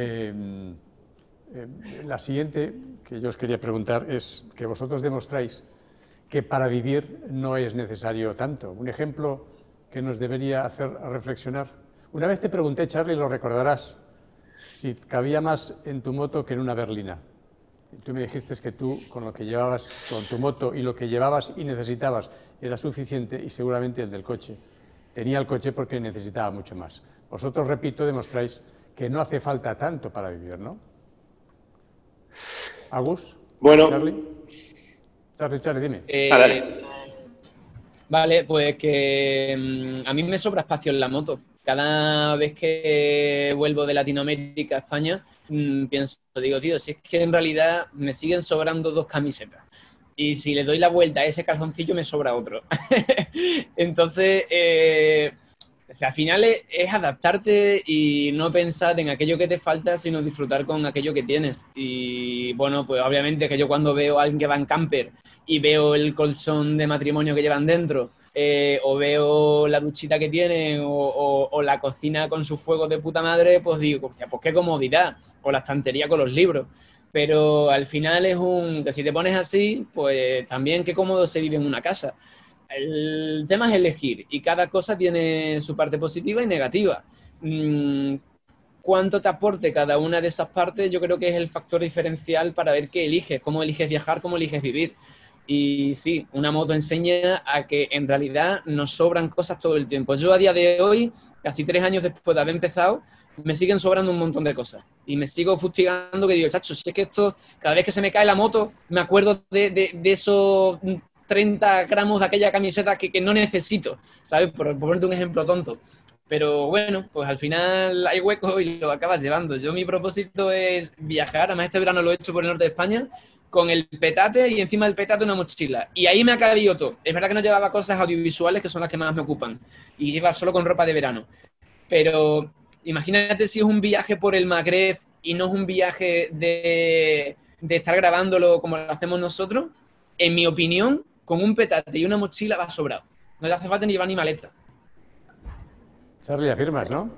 La siguiente que yo os quería preguntar es que vosotros demostráis que para vivir no es necesario tanto. Un ejemplo que nos debería hacer reflexionar. Una vez te pregunté, Charlie, lo recordarás, si cabía más en tu moto que en una berlina. Y tú me dijiste que tú, con lo que llevabas, con tu moto y lo que llevabas y necesitabas, era suficiente y seguramente el del coche. Tenía el coche porque necesitaba mucho más. Vosotros, repito, demostráis que no hace falta tanto para vivir, ¿no? ¿Agus? Bueno. Charlie, dime. Vale, pues que a mí me sobra espacio en la moto. Cada vez que vuelvo de Latinoamérica a España, digo, tío, si es que en realidad me siguen sobrando 2 camisetas. Y si le doy la vuelta a ese calzoncillo, me sobra otro. Entonces, al final es adaptarte y no pensar en aquello que te falta, sino disfrutar con aquello que tienes. Y bueno, pues obviamente que yo cuando veo a alguien que va en camper y veo el colchón de matrimonio que llevan dentro, o veo la duchita que tienen, o la cocina con su fuego de puta madre, pues digo, hostia, pues qué comodidad, o la estantería con los libros. Pero al final que si te pones así, pues también qué cómodo se vive en una casa. El tema es elegir y cada cosa tiene su parte positiva y negativa. Cuánto te aporte cada una de esas partes, yo creo que es el factor diferencial para ver qué eliges, cómo eliges viajar, cómo eliges vivir. Y sí, una moto enseña a que en realidad nos sobran cosas todo el tiempo. Yo a día de hoy, casi 3 años después de haber empezado, me siguen sobrando un montón de cosas. Y me sigo fustigando que digo, chacho, si es que esto, cada vez que se me cae la moto, me acuerdo de esos 30 gramos de aquella camiseta que no necesito, ¿sabes? Por ponerte un ejemplo tonto. Pero bueno, pues al final hay hueco y lo acabas llevando. Yo mi propósito es viajar, además este verano lo he hecho por el norte de España, con el petate y encima del petate una mochila. Y ahí me ha cabido todo. Es verdad que no llevaba cosas audiovisuales, que son las que más me ocupan. Y iba solo con ropa de verano. Pero imagínate si es un viaje por el Magreb y no es un viaje de estar grabándolo como lo hacemos nosotros. En mi opinión, con un petate y una mochila va sobrado. No te hace falta ni llevar ni maleta. Charlie, afirmas, ¿no?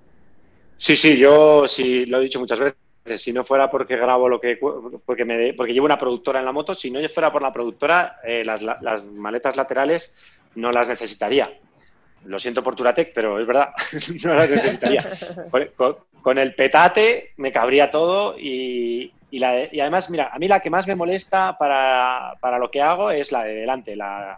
Sí, yo sí lo he dicho muchas veces. Si no fuera porque grabo porque llevo una productora en la moto, si no fuera por la productora, las maletas laterales no las necesitaría. Lo siento por Turatec, pero es verdad, no las necesitaría. Con el petate me cabría todo y además, mira, a mí la que más me molesta para lo que hago es la de delante, la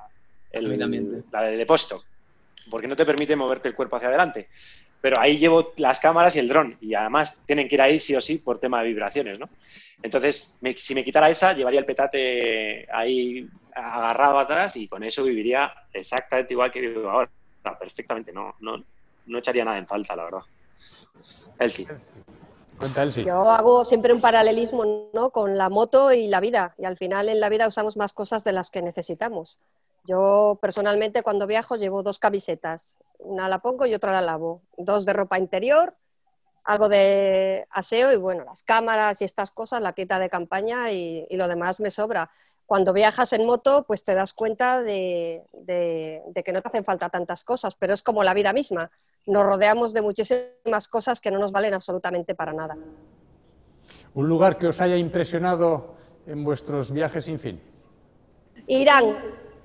de depósito, porque no te permite moverte el cuerpo hacia adelante. Pero ahí llevo las cámaras y el dron y además tienen que ir ahí sí o sí por tema de vibraciones, ¿no? Entonces, si me quitara esa, llevaría el petate ahí agarrado atrás y con eso viviría exactamente igual que vivo ahora. Perfectamente, no echaría nada en falta, la verdad. Elsie. Cuenta, Elsie. Yo hago siempre un paralelismo, ¿no?, con la moto y la vida, y al final en la vida usamos más cosas de las que necesitamos. Yo personalmente cuando viajo llevo 2 camisetas, una la pongo y otra la lavo, 2 de ropa interior, algo de aseo y bueno, las cámaras y estas cosas, la tienda de campaña y lo demás me sobra. Cuando viajas en moto, pues te das cuenta de que no te hacen falta tantas cosas, pero es como la vida misma. Nos rodeamos de muchísimas cosas que no nos valen absolutamente para nada. ¿Un lugar que os haya impresionado en vuestros viajes sin fin? Irán.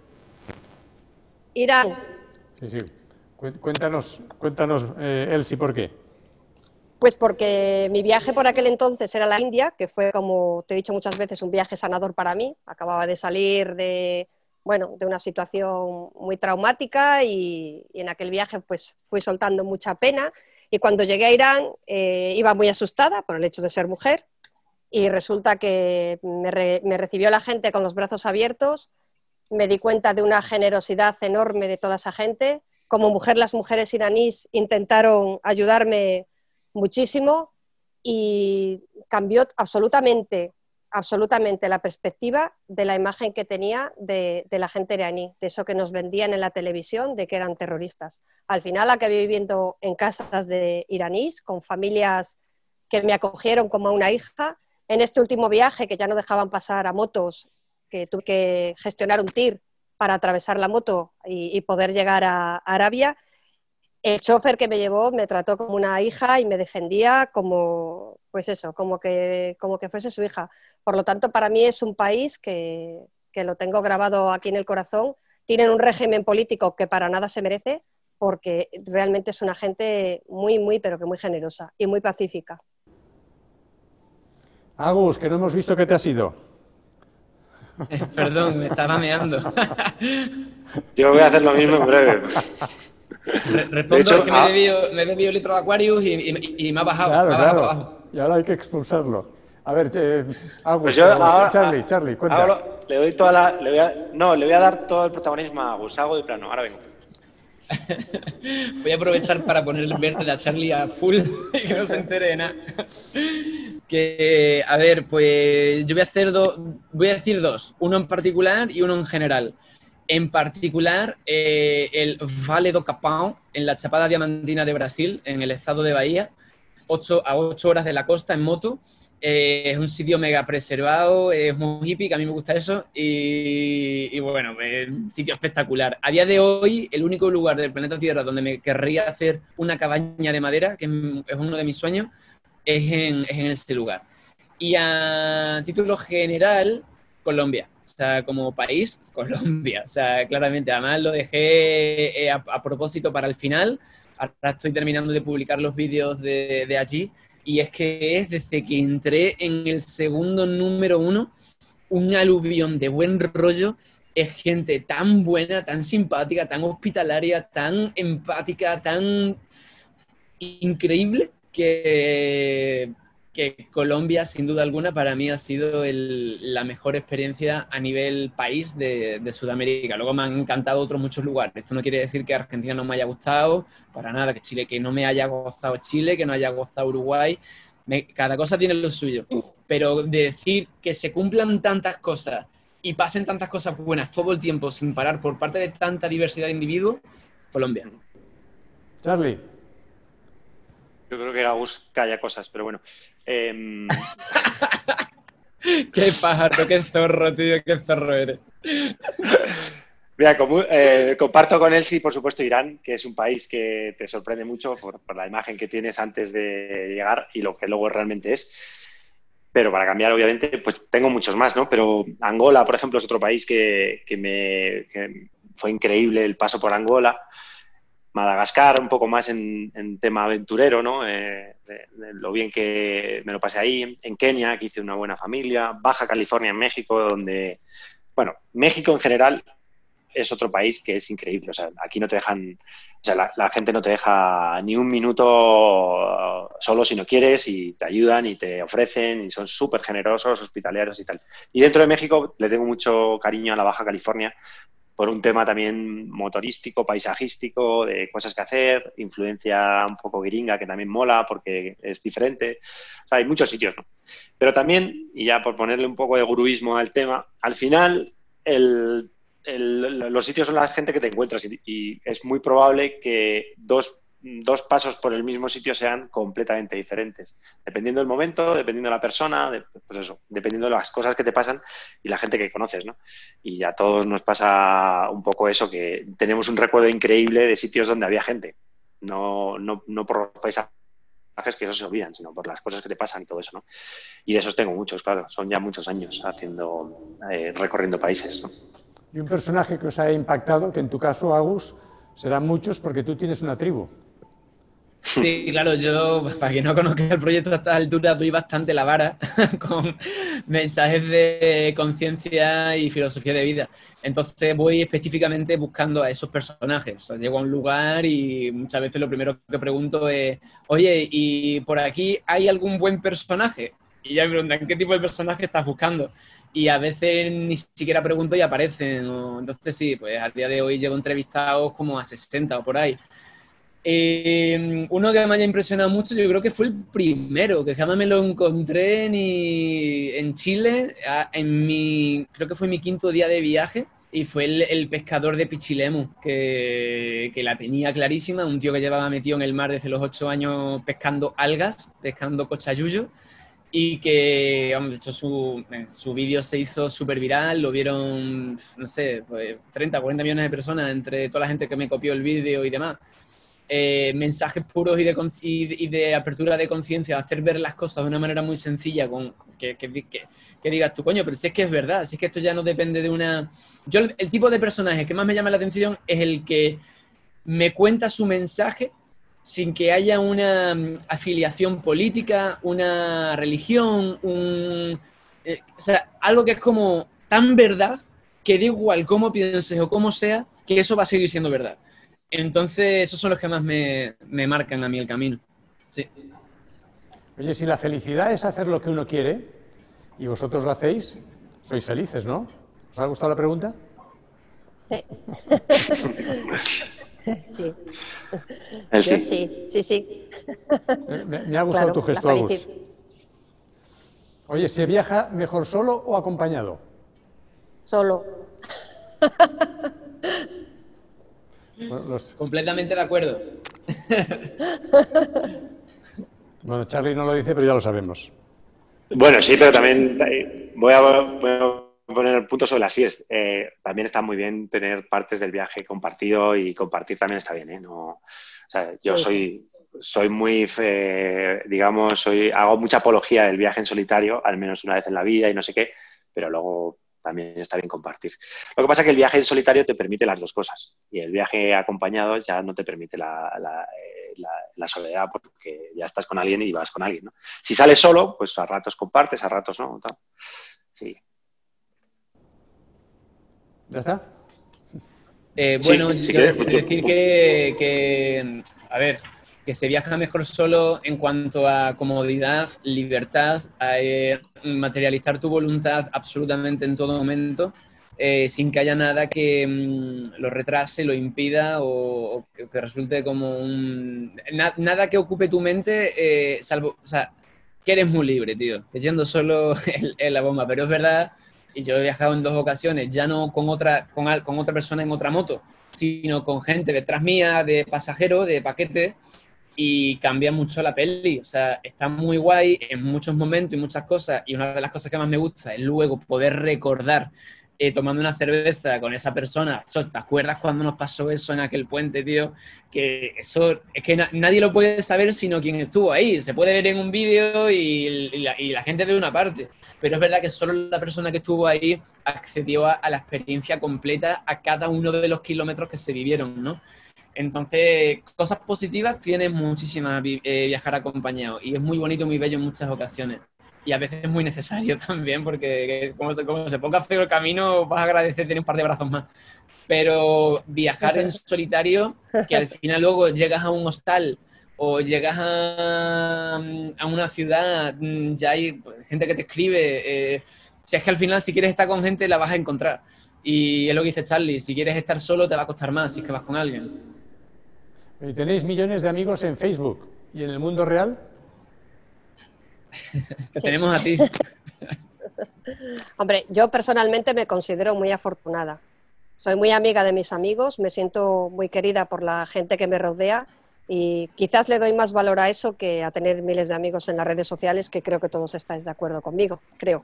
Sí. Cuéntanos, Elsie, ¿por qué? Pues porque mi viaje por aquel entonces era la India, que fue, como te he dicho muchas veces, un viaje sanador para mí. Acababa de salir de una situación muy traumática y en aquel viaje pues fui soltando mucha pena. Y cuando llegué a Irán iba muy asustada por el hecho de ser mujer y resulta que me recibió la gente con los brazos abiertos. Me di cuenta de una generosidad enorme de toda esa gente. Como mujer, las mujeres iraníes intentaron ayudarme muchísimo y cambió absolutamente la perspectiva de la imagen que tenía de la gente iraní, de eso que nos vendían en la televisión, de que eran terroristas. Al final acabé viviendo en casas de iraníes, con familias que me acogieron como a una hija. En este último viaje, que ya no dejaban pasar a motos, que tuve que gestionar un tir para atravesar la moto y poder llegar a Arabia, el chofer que me llevó me trató como una hija y me defendía como que fuese su hija. Por lo tanto, para mí es un país que lo tengo grabado aquí en el corazón. Tienen un régimen político que para nada se merece, porque realmente es una gente muy, pero que muy generosa y muy pacífica. Agus, que no hemos visto qué te has ido. Perdón, me estaba meando. Yo voy a hacer lo mismo en breve. Respondo, hecho, que me he bebido un litro de Aquarius y me ha bajado. Claro. Y ahora hay que expulsarlo. A ver, Agus, Pues yo ahora, Charlie, cuenta. Ahora le doy toda la... le voy a dar todo el protagonismo a Agus. Hago de plano, ahora vengo. Voy a aprovechar para ponerle verde a Charlie a full y que no se entere de nada. Que, a ver, pues yo voy a decir dos, uno en particular y uno en general. En particular, el Vale do Capão, en la Chapada Diamantina de Brasil, en el estado de Bahía, a 8 horas de la costa en moto. Es un sitio mega preservado, es muy hippie, que a mí me gusta eso, y bueno, es un sitio espectacular. A día de hoy, el único lugar del planeta Tierra donde me querría hacer una cabaña de madera, que es uno de mis sueños, es en este lugar. Y a título general, Colombia. O sea, como país, Colombia. O sea, claramente, además lo dejé a propósito para el final. Ahora estoy terminando de publicar los vídeos de allí. Y es que es desde que entré en el segundo número 1, un aluvión de buen rollo. Es gente tan buena, tan simpática, tan hospitalaria, tan empática, tan increíble que Colombia, sin duda alguna, para mí ha sido la mejor experiencia a nivel país de Sudamérica. Luego me han encantado otros muchos lugares. Esto no quiere decir que Argentina no me haya gustado, para nada, que no me haya gustado Chile, que no haya gustado Uruguay. Cada cosa tiene lo suyo. Pero de decir que se cumplan tantas cosas y pasen tantas cosas buenas todo el tiempo sin parar por parte de tanta diversidad de individuos, Colombia. Charlie. Yo creo que Agus calla cosas, pero bueno. Qué pájaro, qué zorro, tío, qué zorro eres. Mira, comparto con él, sí, por supuesto, Irán, que es un país que te sorprende mucho por la imagen que tienes antes de llegar y lo que luego realmente es. Pero para cambiar, obviamente, pues tengo muchos más, ¿no? Pero Angola, por ejemplo, es otro país que fue increíble el paso por Angola. Madagascar, un poco más en tema aventurero, ¿no? De lo bien que me lo pasé ahí. En Kenia, que hice una buena familia. Baja California, en México, donde... Bueno, México en general es otro país que es increíble. O sea, aquí no te dejan... O sea, la gente no te deja ni un minuto solo si no quieres y te ayudan y te ofrecen y son súper generosos, hospitalarios y tal. Y dentro de México le tengo mucho cariño a la Baja California por un tema también motorístico, paisajístico, de cosas que hacer, influencia un poco gringa que también mola porque es diferente. O sea, hay muchos sitios, ¿no? Pero también, y ya por ponerle un poco de guruismo al tema, al final los sitios son la gente que te encuentras y es muy probable que dos pasos por el mismo sitio sean completamente diferentes. Dependiendo del momento, dependiendo de la persona, pues eso, dependiendo de las cosas que te pasan y la gente que conoces, ¿no? Y a todos nos pasa un poco eso, que tenemos un recuerdo increíble de sitios donde había gente. No por los paisajes que eso se olvidan, sino por las cosas que te pasan y todo eso, ¿no? Y de esos tengo muchos, claro. Son ya muchos años recorriendo países, ¿no? Y un personaje que os haya impactado, que en tu caso, Agus, serán muchos porque tú tienes una tribu. Sí, claro, yo, para quien no conozca el proyecto a estas alturas, doy bastante la vara con mensajes de conciencia y filosofía de vida. Entonces voy específicamente buscando a esos personajes. O sea, llego a un lugar y muchas veces lo primero que pregunto es, oye, ¿y por aquí hay algún buen personaje? Y ya me preguntan, ¿qué tipo de personaje estás buscando? Y a veces ni siquiera pregunto y aparecen. Entonces sí, pues al día de hoy llevo entrevistados como a 60 o por ahí. Uno que me haya impresionado mucho, yo creo que fue el primero, que jamás me lo encontré en Chile, creo que fue mi 5.º día de viaje, y fue el pescador de Pichilemu, que la tenía clarísima, un tío que llevaba metido en el mar desde los 8 años pescando algas, pescando cochayuyo, y que, vamos, de hecho, su vídeo se hizo súper viral, lo vieron, no sé, pues 30, 40 millones de personas, entre toda la gente que me copió el vídeo y demás. Mensajes puros y de apertura de conciencia, hacer ver las cosas de una manera muy sencilla, que digas tú, coño, pero si es que es verdad, si es que esto ya no depende de una... Yo, el tipo de personaje que más me llama la atención es el que me cuenta su mensaje sin que haya una afiliación política, una religión, o sea, algo que es como tan verdad que da igual cómo pienses o cómo sea, que eso va a seguir siendo verdad. Entonces, esos son los que más me marcan a mí el camino. Sí. Oye, si la felicidad es hacer lo que uno quiere, y vosotros lo hacéis, sois felices, ¿no? ¿Os ha gustado la pregunta? Sí. Sí. Él Yo sí. sí. Me ha gustado tu gesto, Agus. felicidad. Oye, ¿se viaja mejor solo o acompañado? Solo. Bueno, Completamente de acuerdo. bueno, Charlie no lo dice, pero ya lo sabemos. Bueno, sí, pero también voy a poner el punto sobre las IES. También está muy bien tener partes del viaje compartido y compartir también está bien, ¿eh? No, o sea, yo soy muy, digamos, hago mucha apología del viaje en solitario, al menos una vez en la vida y no sé qué, pero luego también está bien compartir. Lo que pasa es que el viaje en solitario te permite las dos cosas y el viaje acompañado ya no te permite la soledad porque ya estás con alguien y vas con alguien, ¿no? Si sales solo, pues a ratos compartes, a ratos no. Tal. Sí. ¿Ya está? Bueno, sí, yo decir que, a ver, que se viaja mejor solo en cuanto a comodidad, libertad, a materializar tu voluntad absolutamente en todo momento, sin que haya nada que lo retrase, lo impida o que resulte como nada que ocupe tu mente, salvo, o sea, que eres muy libre, tío, que yendo solo es la bomba, pero es verdad. Y yo he viajado en 2 ocasiones, ya no con otra persona en otra moto, sino con gente detrás mía, de pasajero, de paquete, y cambia mucho la peli. O sea, está muy guay en muchos momentos y muchas cosas, y una de las cosas que más me gusta es luego poder recordar tomando una cerveza con esa persona. ¿Te acuerdas cuando nos pasó eso en aquel puente, tío? Que eso es que nadie lo puede saber sino quien estuvo ahí. Se puede ver en un vídeo y la gente ve una parte. Pero es verdad que solo la persona que estuvo ahí accedió a la experiencia completa a cada uno de los kilómetros que se vivieron, ¿no? Entonces, cosas positivas tienen muchísimas viajar acompañado y es muy bonito, muy bello en muchas ocasiones. Y a veces es muy necesario también porque como se ponga feo el camino vas a agradecer tener un par de brazos más. Pero viajar en solitario, que al final luego llegas a un hostal o llegas a una ciudad, ya hay gente que te escribe. Si es que al final si quieres estar con gente la vas a encontrar. Y es lo que dice Charlie, si quieres estar solo te va a costar más si es que vas con alguien. ¿Y tenéis millones de amigos en Facebook y en el mundo real? Te tenemos a ti. Hombre, yo personalmente me considero muy afortunada. Soy muy amiga de mis amigos, me siento muy querida por la gente que me rodea y quizás le doy más valor a eso que a tener miles de amigos en las redes sociales, que creo que todos estáis de acuerdo conmigo, creo.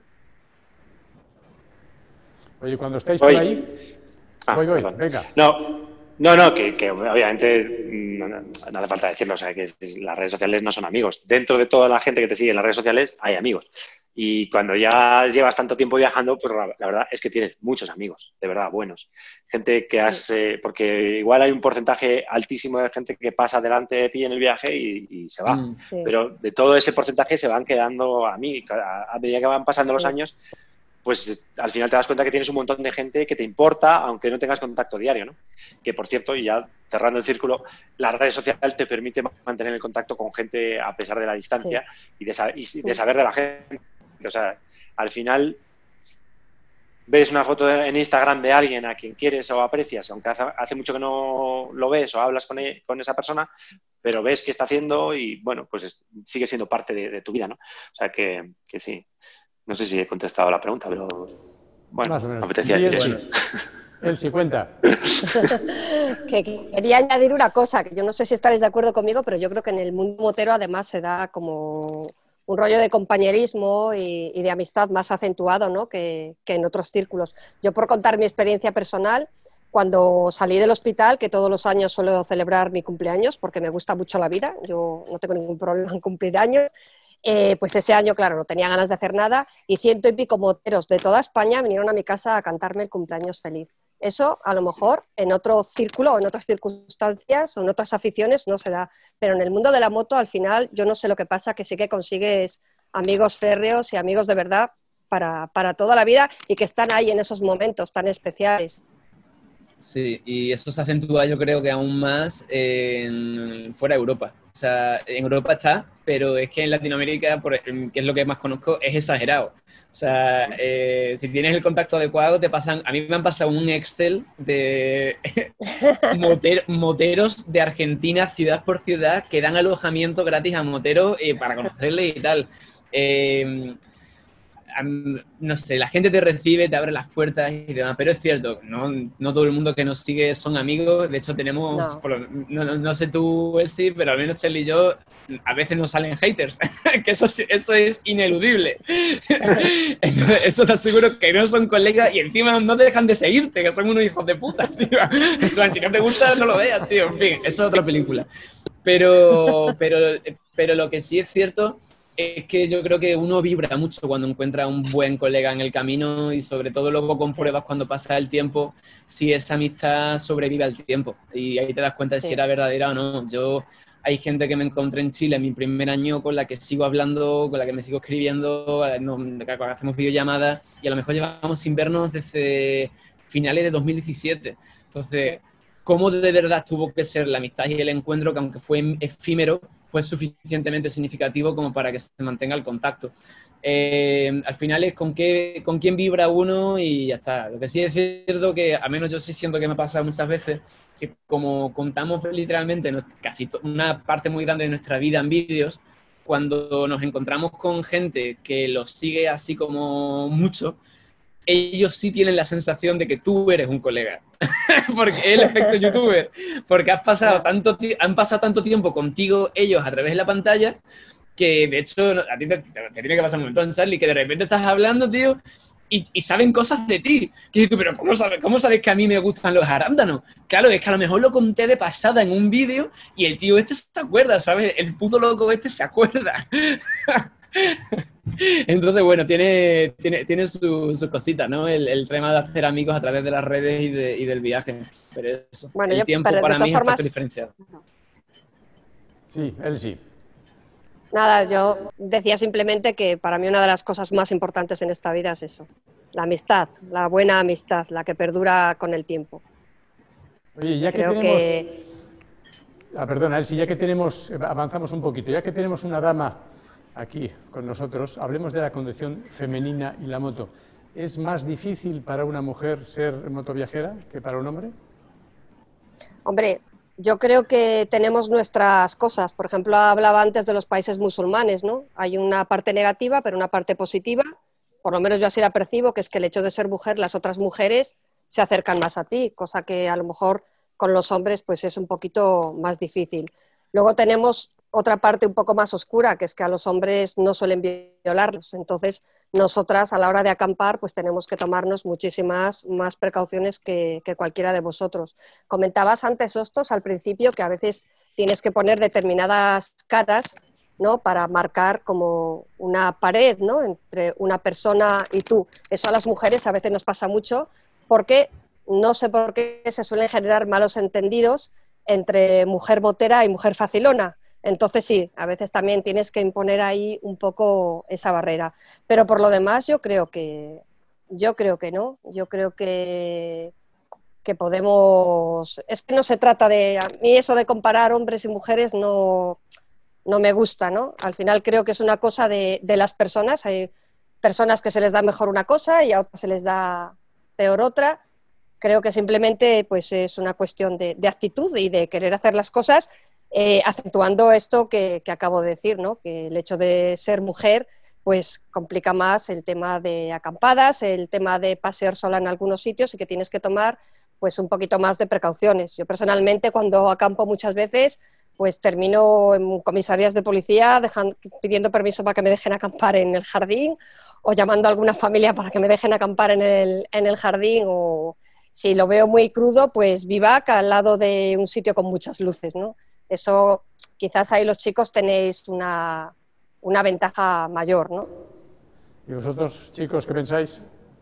Oye, cuando estáis por ahí... Voy, venga. No, que obviamente no hace falta decirlo, o sea, que las redes sociales no son amigos. Dentro de toda la gente que te sigue en las redes sociales hay amigos. Y cuando ya llevas tanto tiempo viajando, pues la verdad es que tienes muchos amigos, de verdad, buenos. Gente que porque igual hay un porcentaje altísimo de gente que pasa delante de ti en el viaje y se va. Sí. Pero de todo ese porcentaje se van quedando a medida que van pasando los años, pues al final te das cuenta que tienes un montón de gente que te importa, aunque no tengas contacto diario, ¿no? Que, por cierto, y ya cerrando el círculo, las redes sociales te permiten mantener el contacto con gente a pesar de la distancia y de saber de la gente. O sea, al final ves una foto en Instagram de alguien a quien quieres o aprecias, aunque hace mucho que no lo ves o hablas con esa persona, pero ves qué está haciendo y, bueno, pues sigue siendo parte de tu vida, ¿no? O sea, que sí. No sé si he contestado la pregunta, pero bueno, más o menos. Me apetecía decir eso. Él sí cuenta. Que quería añadir una cosa, que yo no sé si estaréis de acuerdo conmigo, pero yo creo que en el mundo motero además se da como un rollo de compañerismo y de amistad más acentuado, ¿no? que en otros círculos. Yo, por contar mi experiencia personal, cuando salí del hospital, que todos los años suelo celebrar mi cumpleaños porque me gusta mucho la vida, yo no tengo ningún problema en cumplir años, pues ese año, claro, no tenía ganas de hacer nada y 100 y pico moteros de toda España vinieron a mi casa a cantarme el cumpleaños feliz. Eso, a lo mejor, en otro círculo o en otras circunstancias o en otras aficiones no se da. Pero en el mundo de la moto, al final, yo no sé lo que pasa, que sí que consigues amigos férreos y amigos de verdad para toda la vida y que están ahí en esos momentos tan especiales. Sí, y eso se acentúa yo creo que aún más fuera de Europa. O sea, en Europa está, pero es que en Latinoamérica, que es lo que más conozco, es exagerado. O sea, si tienes el contacto adecuado, a mí me han pasado un Excel de moteros de Argentina, ciudad por ciudad, que dan alojamiento gratis a moteros para conocerles y tal. No sé, la gente te recibe, te abre las puertas y demás, pero es cierto, no todo el mundo que nos sigue son amigos. De hecho tenemos, no sé tú, Elsie, pero al menos Chely y yo a veces nos salen haters, que eso es ineludible. Eso te aseguro que no son colegas y encima no te dejan de seguirte, que son unos hijos de puta, tío. En plan, si no te gusta, no lo veas, tío. En fin, eso es otra película. Pero lo que sí es cierto es que yo creo que uno vibra mucho cuando encuentra un buen colega en el camino y sobre todo luego compruebas cuando pasa el tiempo si esa amistad sobrevive al tiempo y ahí te das cuenta de si era verdadera o no. Hay gente que me encontré en Chile en mi primer año con la que sigo hablando, con la que me sigo escribiendo, hacemos videollamadas y a lo mejor llevamos sin vernos desde finales de 2017. Entonces, ¿cómo de verdad tuvo que ser la amistad y el encuentro que aunque fue efímero, fue suficientemente significativo como para que se mantenga el contacto? Al final es con quién vibra uno y ya está. Lo que sí es cierto que, al menos yo sí siento que me ha pasado muchas veces, que como contamos literalmente una parte muy grande de nuestra vida en vídeos, cuando nos encontramos con gente que los sigue así como mucho, ellos sí tienen la sensación de que tú eres un colega. Porque es el efecto youtuber. Porque han pasado tanto tiempo contigo ellos a través de la pantalla que, de hecho, a ti te tiene que pasar un montón, Charlie, que de repente estás hablando, tío, y saben cosas de ti. Que dices tú, pero ¿cómo sabes que a mí me gustan los arándanos? Claro, es que a lo mejor lo conté de pasada en un vídeo y el tío este se acuerda, ¿sabes? El puto loco este se acuerda. Entonces, bueno, tiene sus cositas, ¿no? El tema de hacer amigos a través de las redes y del viaje. Pero eso, bueno, el tiempo para mí es un factor diferenciado. Sí, él sí. Nada, yo decía simplemente que para mí una de las cosas más importantes en esta vida es eso, la amistad, la buena amistad, la que perdura con el tiempo. Oye, ya Creo que tenemos... perdona, Elsie, ya que tenemos... Avanzamos un poquito. Ya que tenemos una dama aquí con nosotros, hablemos de la condición femenina y la moto. ¿Es más difícil para una mujer ser motoviajera que para un hombre? Hombre, yo creo que tenemos nuestras cosas. Por ejemplo, hablaba antes de los países musulmanes, ¿no? Hay una parte negativa, pero una parte positiva. Por lo menos yo así la percibo, que es que el hecho de ser mujer, las otras mujeres se acercan más a ti, cosa que a lo mejor con los hombres pues es un poquito más difícil. Luego tenemos otra parte un poco más oscura, que es que a los hombres no suelen violarlos. Entonces, nosotras a la hora de acampar pues tenemos que tomarnos muchísimas más precauciones que cualquiera de vosotros. Comentabas antes, Hostos, al principio, que a veces tienes que poner determinadas caras, ¿no?, para marcar como una pared, ¿no?, entre una persona y tú. Eso a las mujeres a veces nos pasa mucho porque no sé por qué se suelen generar malos entendidos entre mujer motera y mujer facilona. Entonces sí, a veces también tienes que imponer ahí un poco esa barrera. Pero por lo demás yo creo que no. Yo creo que podemos... Es que no se trata de... A mí eso de comparar hombres y mujeres no me gusta, ¿no? Al final creo que es una cosa de las personas. Hay personas que se les da mejor una cosa y a otras se les da peor otra. Creo que simplemente pues, es una cuestión de actitud y de querer hacer las cosas, acentuando esto que acabo de decir, ¿no? Que el hecho de ser mujer pues complica más el tema de acampadas, el tema de pasear sola en algunos sitios y que tienes que tomar pues un poquito más de precauciones. Yo personalmente cuando acampo muchas veces pues termino en comisarías de policía pidiendo permiso para que me dejen acampar en el jardín o llamando a alguna familia para que me dejen acampar en el jardín, o si lo veo muy crudo, pues vivac al lado de un sitio con muchas luces, ¿no? Eso quizás ahí los chicos tenéis una ventaja mayor, ¿no? ¿Y vosotros, chicos, qué pensáis?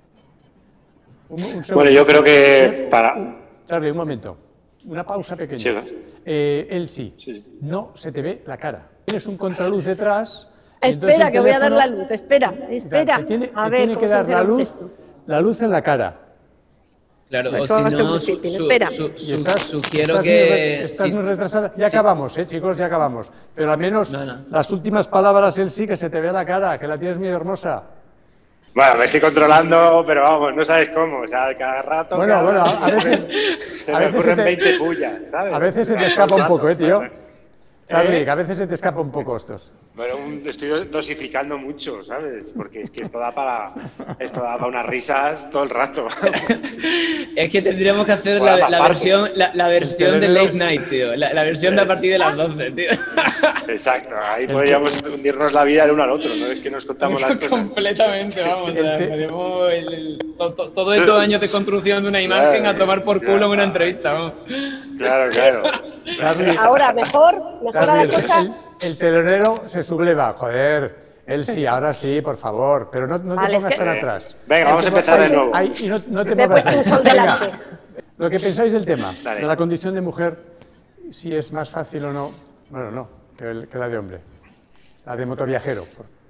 Bueno, yo creo que para... Charlie, un momento. Una pausa pequeña. Sí, Elsie, no se te ve la cara. Tienes un contraluz detrás. Espera, que voy a dar la luz. Espera. Te tiene que dar la luz en la cara. Claro, Eso o va a si ser no, muy difícil. Espera. sugiero que... Estás sí. muy retrasada. Ya acabamos, chicos, ya acabamos. Pero al menos No. las últimas palabras, él sí, que se te vea la cara, que la tienes muy hermosa. Bueno, me estoy controlando, pero vamos, no sabes cómo. O sea, cada rato. Bueno, a veces... Se me ocurren 20 pullas, ¿sabes? A veces se te Todo escapa el un poco, rato. tío. Charlie, ¿Eh? que a veces se te escapa un poco estos. Bueno, estoy dosificando mucho, ¿sabes? Porque es que esto da para unas risas todo el rato. Es que tendríamos que hacer Por ambas la partes. versión de Late Night, tío. La versión de a partir de las 12, tío. Exacto, ahí podríamos hundirnos la vida el uno al otro, ¿no? Es que nos contamos las cosas. Completamente, vamos. O sea, podemos todos estos años de construcción de una imagen Claro, a tomar por culo en una claro. entrevista, vamos. Claro, claro. Charlie, Ahora, mejor Charlie, la cosa. el telonero se subleva. Joder, él sí, ahora sí, por favor. Pero no te Vale, pongas es que- tan atrás. Venga, vamos a empezar de nuevo. Ay, y no te Me he pongas puesto un sol Venga, delante. lo que pensáis del tema, Dale. de la condición de mujer, si es más fácil o no, bueno, no, que la de hombre. La de motoviajero.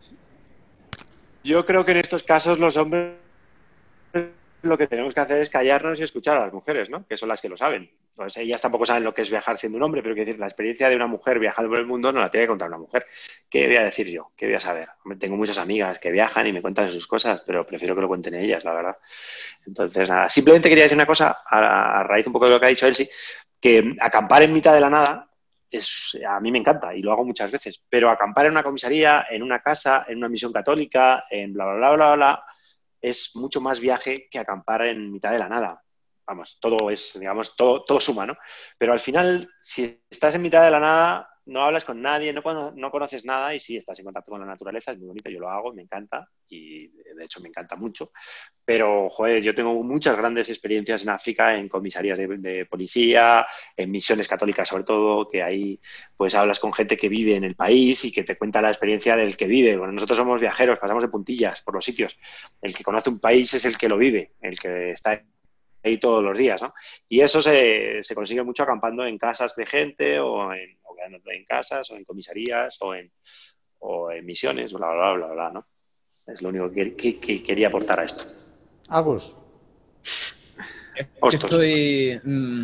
Yo creo que en estos casos los hombres lo que tenemos que hacer es callarnos y escuchar a las mujeres, ¿no? Que son las que lo saben. Pues ellas tampoco saben lo que es viajar siendo un hombre, pero quiero decir, la experiencia de una mujer viajando por el mundo no la tiene que contar una mujer. ¿Qué voy a decir yo? ¿Qué voy a saber? Hombre, tengo muchas amigas que viajan y me cuentan sus cosas, pero prefiero que lo cuenten ellas, la verdad. Entonces, nada, simplemente quería decir una cosa, a raíz un poco de lo que ha dicho Elsie, que acampar en mitad de la nada a mí me encanta y lo hago muchas veces, pero acampar en una comisaría, en una casa, en una misión católica, en bla, bla, bla, bla, bla, es mucho más viaje que acampar en mitad de la nada. Vamos, todo es, digamos, todo suma, ¿no? Pero al final, si estás en mitad de la nada, no hablas con nadie, no conoces nada y sí, estás en contacto con la naturaleza, es muy bonito, yo lo hago, me encanta y de hecho me encanta mucho. Pero, joder, yo tengo muchas grandes experiencias en África, en comisarías de policía, en misiones católicas sobre todo, que ahí pues hablas con gente que vive en el país y que te cuenta la experiencia del que vive. Bueno, nosotros somos viajeros, pasamos de puntillas por los sitios. El que conoce un país es el que lo vive, el que está ahí todos los días, ¿no? Y eso se consigue mucho acampando en casas de gente o quedándote en casas o en comisarías o en misiones, bla, bla, bla, bla, ¿no? Es lo único que quería aportar a esto. Agus. Estoy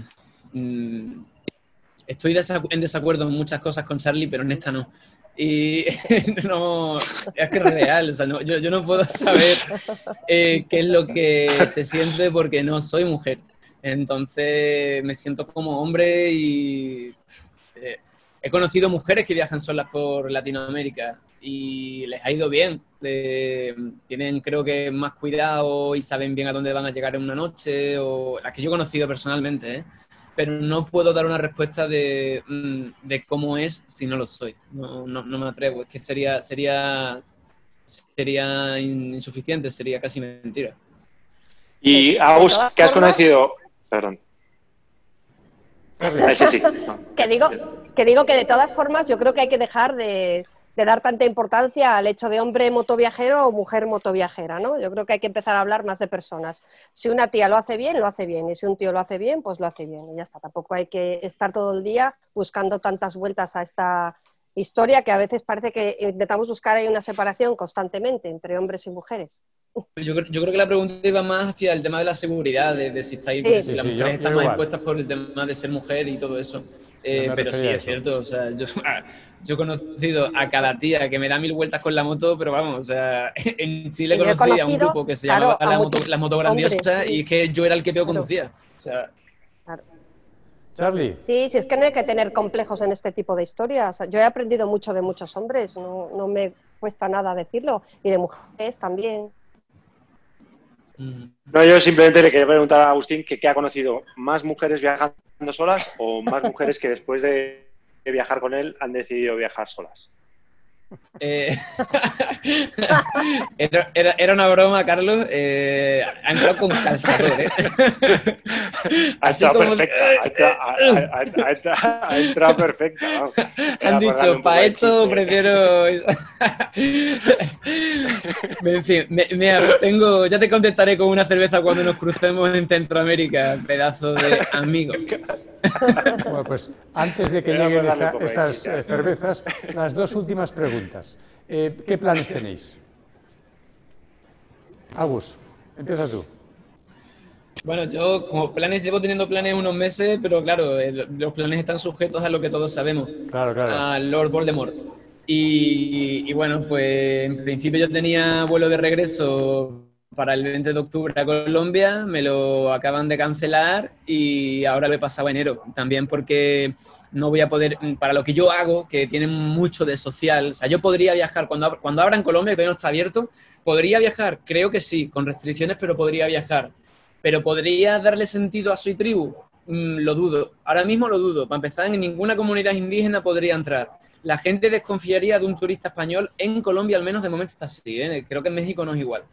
en desacuerdo en muchas cosas con Charlie, pero en esta no. Y no, es que es real, o sea, no, yo no puedo saber qué es lo que se siente porque no soy mujer. Entonces me siento como hombre y he conocido mujeres que viajan solas por Latinoamérica y les ha ido bien. Tienen, creo que, más cuidado y saben bien a dónde van a llegar en una noche, o las que yo he conocido personalmente, ¿eh? Pero no puedo dar una respuesta de cómo es si no lo soy. No me atrevo. Es que sería insuficiente, sería casi mentira. Y Agus, ¿qué has conocido? Perdón. Sí. Que digo que de todas formas yo creo que hay que dejar de dar tanta importancia al hecho de hombre motoviajero o mujer motoviajera, ¿no? Yo creo que hay que empezar a hablar más de personas. Si una tía lo hace bien, y si un tío lo hace bien, pues lo hace bien, y ya está. Tampoco hay que estar todo el día buscando tantas vueltas a esta historia que a veces parece que intentamos buscar ahí una separación constantemente entre hombres y mujeres. Yo creo que la pregunta iba más hacia el tema de la seguridad, de si estáis, si las mujeres están más expuestas por el tema de ser mujer y todo eso. Pero sí, es cierto, o sea, yo he conocido a cada tía que me da 1000 vueltas con la moto, pero vamos, o sea, en Chile conocí a un grupo que se llamaba la moto grandiosa y es que yo era el que peor conducía. O sea, Charlie. Sí, es que no hay que tener complejos en este tipo de historias. Yo he aprendido mucho de muchos hombres, no me cuesta nada decirlo, y de mujeres también. No, yo simplemente le quería preguntar a Agustín que qué ha conocido, ¿más mujeres viajando solas o más mujeres que después de viajar con él han decidido viajar solas? Era una broma, Carlos. Ha entrado con calzador, ¿eh? Ha entrado perfecta. Ha entrado perfecta. Vamos. Han dicho, para esto prefiero... En fin, me abstengo. Ya te contestaré con una cerveza cuando nos crucemos en Centroamérica, pedazo de amigo. Bueno, pues antes de que lleguen esas cervezas, las dos últimas preguntas. ¿Qué planes tenéis? Agus, empieza tú. Bueno, yo como planes llevo teniendo planes unos meses, pero claro, los planes están sujetos a lo que todos sabemos, Claro, claro. a Lord Voldemort. Y bueno, pues en principio yo tenía vuelo de regreso para el 20 de octubre a Colombia, me lo acaban de cancelar y ahora lo he pasado a enero. También porque no voy a poder, para lo que yo hago, que tiene mucho de social, o sea, yo podría viajar cuando abran Colombia, que todavía no está abierto, podría viajar, creo que sí, con restricciones, pero podría viajar. Pero ¿podría darle sentido a Soy Tribu? Lo dudo. Ahora mismo lo dudo. Para empezar, en ninguna comunidad indígena podría entrar. La gente desconfiaría de un turista español. En Colombia, al menos de momento, está así. Creo que en México no es igual.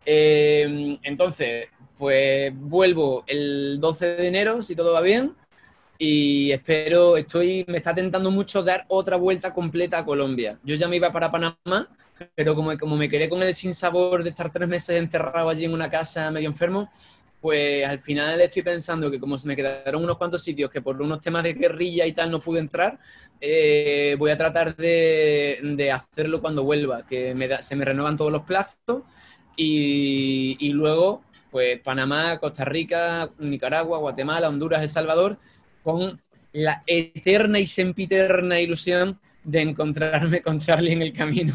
Entonces, pues vuelvo el 12 de enero, si todo va bien. Y me está tentando mucho dar otra vuelta completa a Colombia. Yo ya me iba para Panamá, pero como me quedé con el sinsabor de estar 3 meses encerrado allí en una casa medio enfermo, pues al final estoy pensando que como se me quedaron unos cuantos sitios que por unos temas de guerrilla y tal no pude entrar, voy a tratar de hacerlo cuando vuelva, que se me renuevan todos los plazos y luego pues Panamá, Costa Rica, Nicaragua, Guatemala, Honduras, El Salvador, con la eterna y sempiterna ilusión de encontrarme con Charlie en el camino.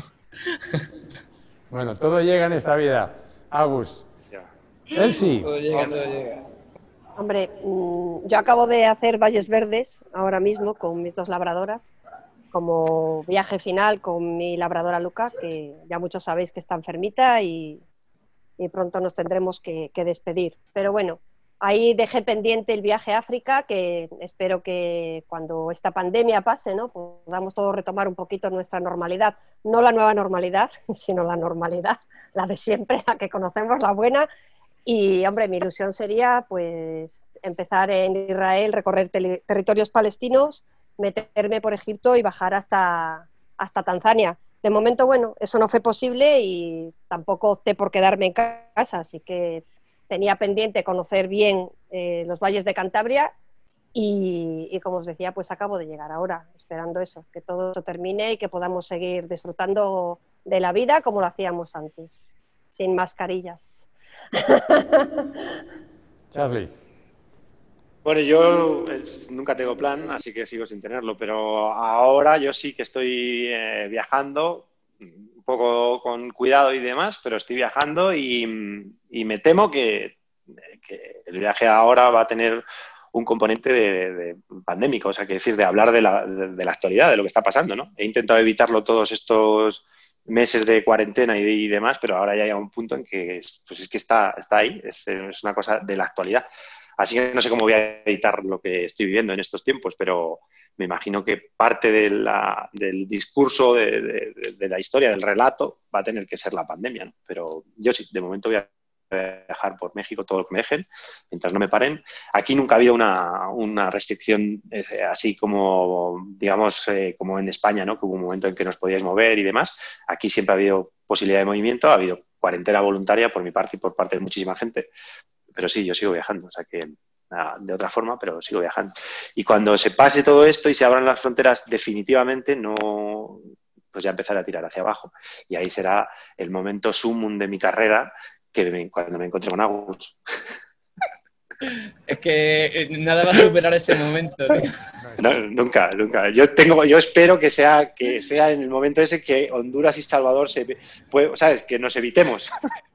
Bueno, todo llega en esta vida. Agus. Él sí. Todo llega, todo llega. Hombre, yo acabo de hacer Valles Verdes ahora mismo con mis 2 labradoras, como viaje final con mi labradora Luca, que ya muchos sabéis que está enfermita y pronto nos tendremos que despedir. Pero bueno, ahí dejé pendiente el viaje a África, que espero que cuando esta pandemia pase, ¿no?, podamos todos retomar un poquito nuestra normalidad. No la nueva normalidad, sino la normalidad, la de siempre, la que conocemos, la buena. Y, hombre, mi ilusión sería pues empezar en Israel, recorrer territorios palestinos, meterme por Egipto y bajar hasta Tanzania. De momento, bueno, eso no fue posible y tampoco opté por quedarme en casa, así que tenía pendiente conocer bien los valles de Cantabria y como os decía, pues acabo de llegar ahora, esperando eso, que todo eso termine y que podamos seguir disfrutando de la vida como lo hacíamos antes, sin mascarillas. Charlie. Bueno, yo nunca tengo plan, así que sigo sin tenerlo, pero ahora yo sí que estoy viajando, un poco con cuidado y demás, pero estoy viajando y me temo que el viaje ahora va a tener un componente de pandémico, o sea, que decir, de hablar de la actualidad, de lo que está pasando, ¿no? He intentado evitarlo todos estos meses de cuarentena y demás, pero ahora ya llega un punto en que pues es que está ahí, es una cosa de la actualidad. Así que no sé cómo voy a editar lo que estoy viviendo en estos tiempos, pero me imagino que parte del discurso, de la historia, del relato, va a tener que ser la pandemia, ¿no? Pero yo sí, de momento voy a viajar por México todo lo que me dejen, mientras no me paren. Aquí nunca ha habido una restricción así como, digamos, como en España, ¿no?, que hubo un momento en que nos podíais mover y demás. Aquí siempre ha habido posibilidad de movimiento, ha habido cuarentena voluntaria por mi parte y por parte de muchísima gente. Pero sí, yo sigo viajando, o sea que de otra forma, pero sigo viajando. Y cuando se pase todo esto y se abran las fronteras definitivamente, no, pues ya empezaré a tirar hacia abajo. Y ahí será el momento sumum de mi carrera, cuando me encuentre con Agus. Es que nada va a superar ese momento, tío. No, nunca. Yo espero que sea en el momento ese que Honduras y Salvador ¿sabes?, que nos evitemos.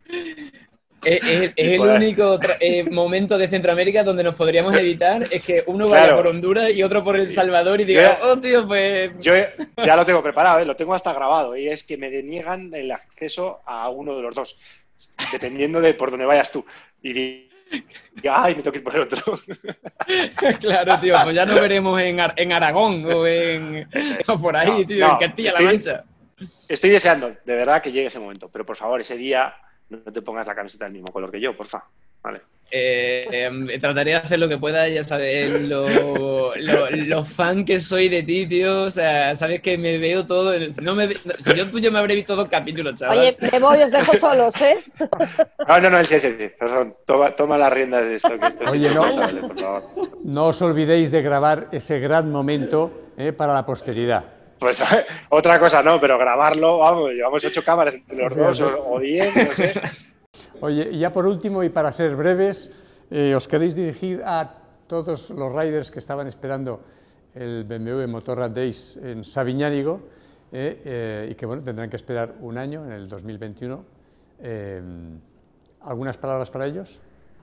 Es el único momento de Centroamérica donde nos podríamos evitar, es que uno vaya por Honduras y otro por El Salvador y diga, tío, pues... Yo ya lo tengo preparado, lo tengo hasta grabado, y es que me deniegan el acceso a uno de los dos, dependiendo de por dónde vayas tú. Y ay, me tengo que ir por el otro. Claro, tío, pues ya nos veremos en Aragón o por ahí, tío, en Castilla-La Mancha. Estoy deseando, de verdad, que llegue ese momento, pero por favor, ese día no te pongas la camiseta del mismo color que yo, porfa. Vale. Trataré de hacer lo que pueda, ya sabes, lo fan que soy de ti, tío. O sea, sabes que me veo todo. Si yo tuyo me habré visto 2 capítulos, chaval. Oye, me voy, os dejo solos, ¿eh? No, sí. Toma las riendas de esto. Que esto Oye, por favor. No os olvidéis de grabar ese gran momento para la posteridad. Pues otra cosa no, pero grabarlo, vamos, llevamos 8 cámaras entre los dos o 10, no sé. Oye, y ya por último, y para ser breves, ¿Os queréis dirigir a todos los riders que estaban esperando el BMW Motorrad Days en Sabiñánigo y que bueno, tendrán que esperar un año, en el 2021? ¿Algunas palabras para ellos?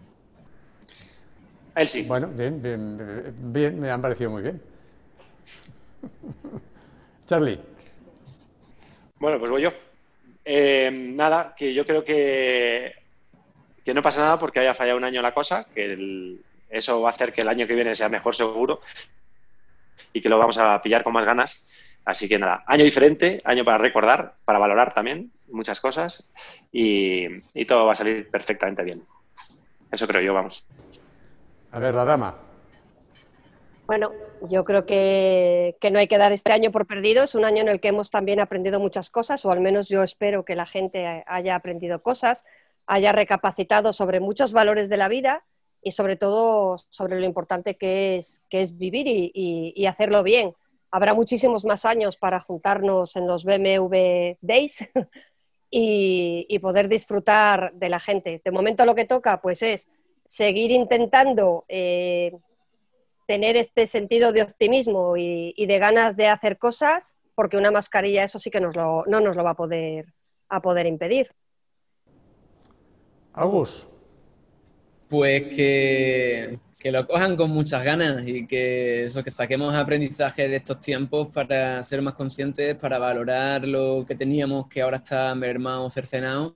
Él sí. Bueno, bien, me han parecido muy bien. Charlie. Bueno, pues voy yo. Nada, que yo creo que no pasa nada porque haya fallado un año la cosa, que eso va a hacer que el año que viene sea mejor seguro y que lo vamos a pillar con más ganas. Así que nada, año diferente, año para recordar, para valorar también muchas cosas y todo va a salir perfectamente bien. Eso creo yo, vamos. A ver, la dama. Bueno, yo creo que no hay que dar este año por perdido. Es un año en el que hemos también aprendido muchas cosas, o al menos yo espero que la gente haya aprendido cosas, haya recapacitado sobre muchos valores de la vida y sobre todo sobre lo importante que es vivir y hacerlo bien. Habrá muchísimos más años para juntarnos en los BMW Days y poder disfrutar de la gente. De momento lo que toca pues es seguir intentando tener este sentido de optimismo y de ganas de hacer cosas, porque una mascarilla eso sí que no nos lo va a poder impedir. Agus. Pues que lo cojan con muchas ganas y que saquemos aprendizaje de estos tiempos para ser más conscientes, para valorar lo que teníamos que ahora está mermado, cercenado,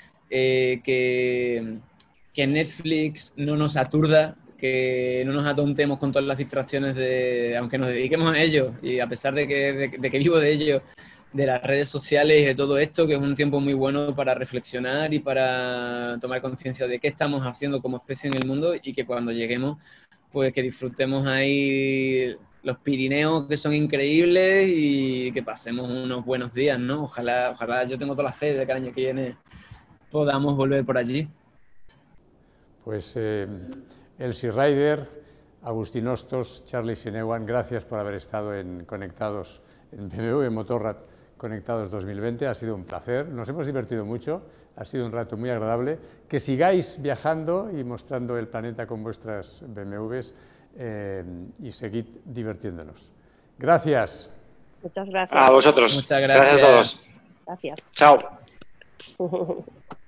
que Netflix no nos aturda, que no nos atontemos con todas las distracciones aunque nos dediquemos a ello y a pesar de que vivo de ello, de las redes sociales y de todo esto, que es un tiempo muy bueno para reflexionar y para tomar conciencia de qué estamos haciendo como especie en el mundo y que cuando lleguemos, pues que disfrutemos ahí los Pirineos, que son increíbles, y que pasemos unos buenos días, ¿no? Ojalá, yo tengo toda la fe de que el año que viene podamos volver por allí. Pues Elsie Rider, Agustín Hostos, Charlie Sinewan, gracias por haber estado Conectados en BMW Motorrad Conectados 2020. Ha sido un placer, nos hemos divertido mucho, ha sido un rato muy agradable. Que sigáis viajando y mostrando el planeta con vuestras BMWs y seguid divirtiéndonos. Gracias. Muchas gracias. A vosotros. Muchas gracias. Gracias a todos. Gracias. Chao.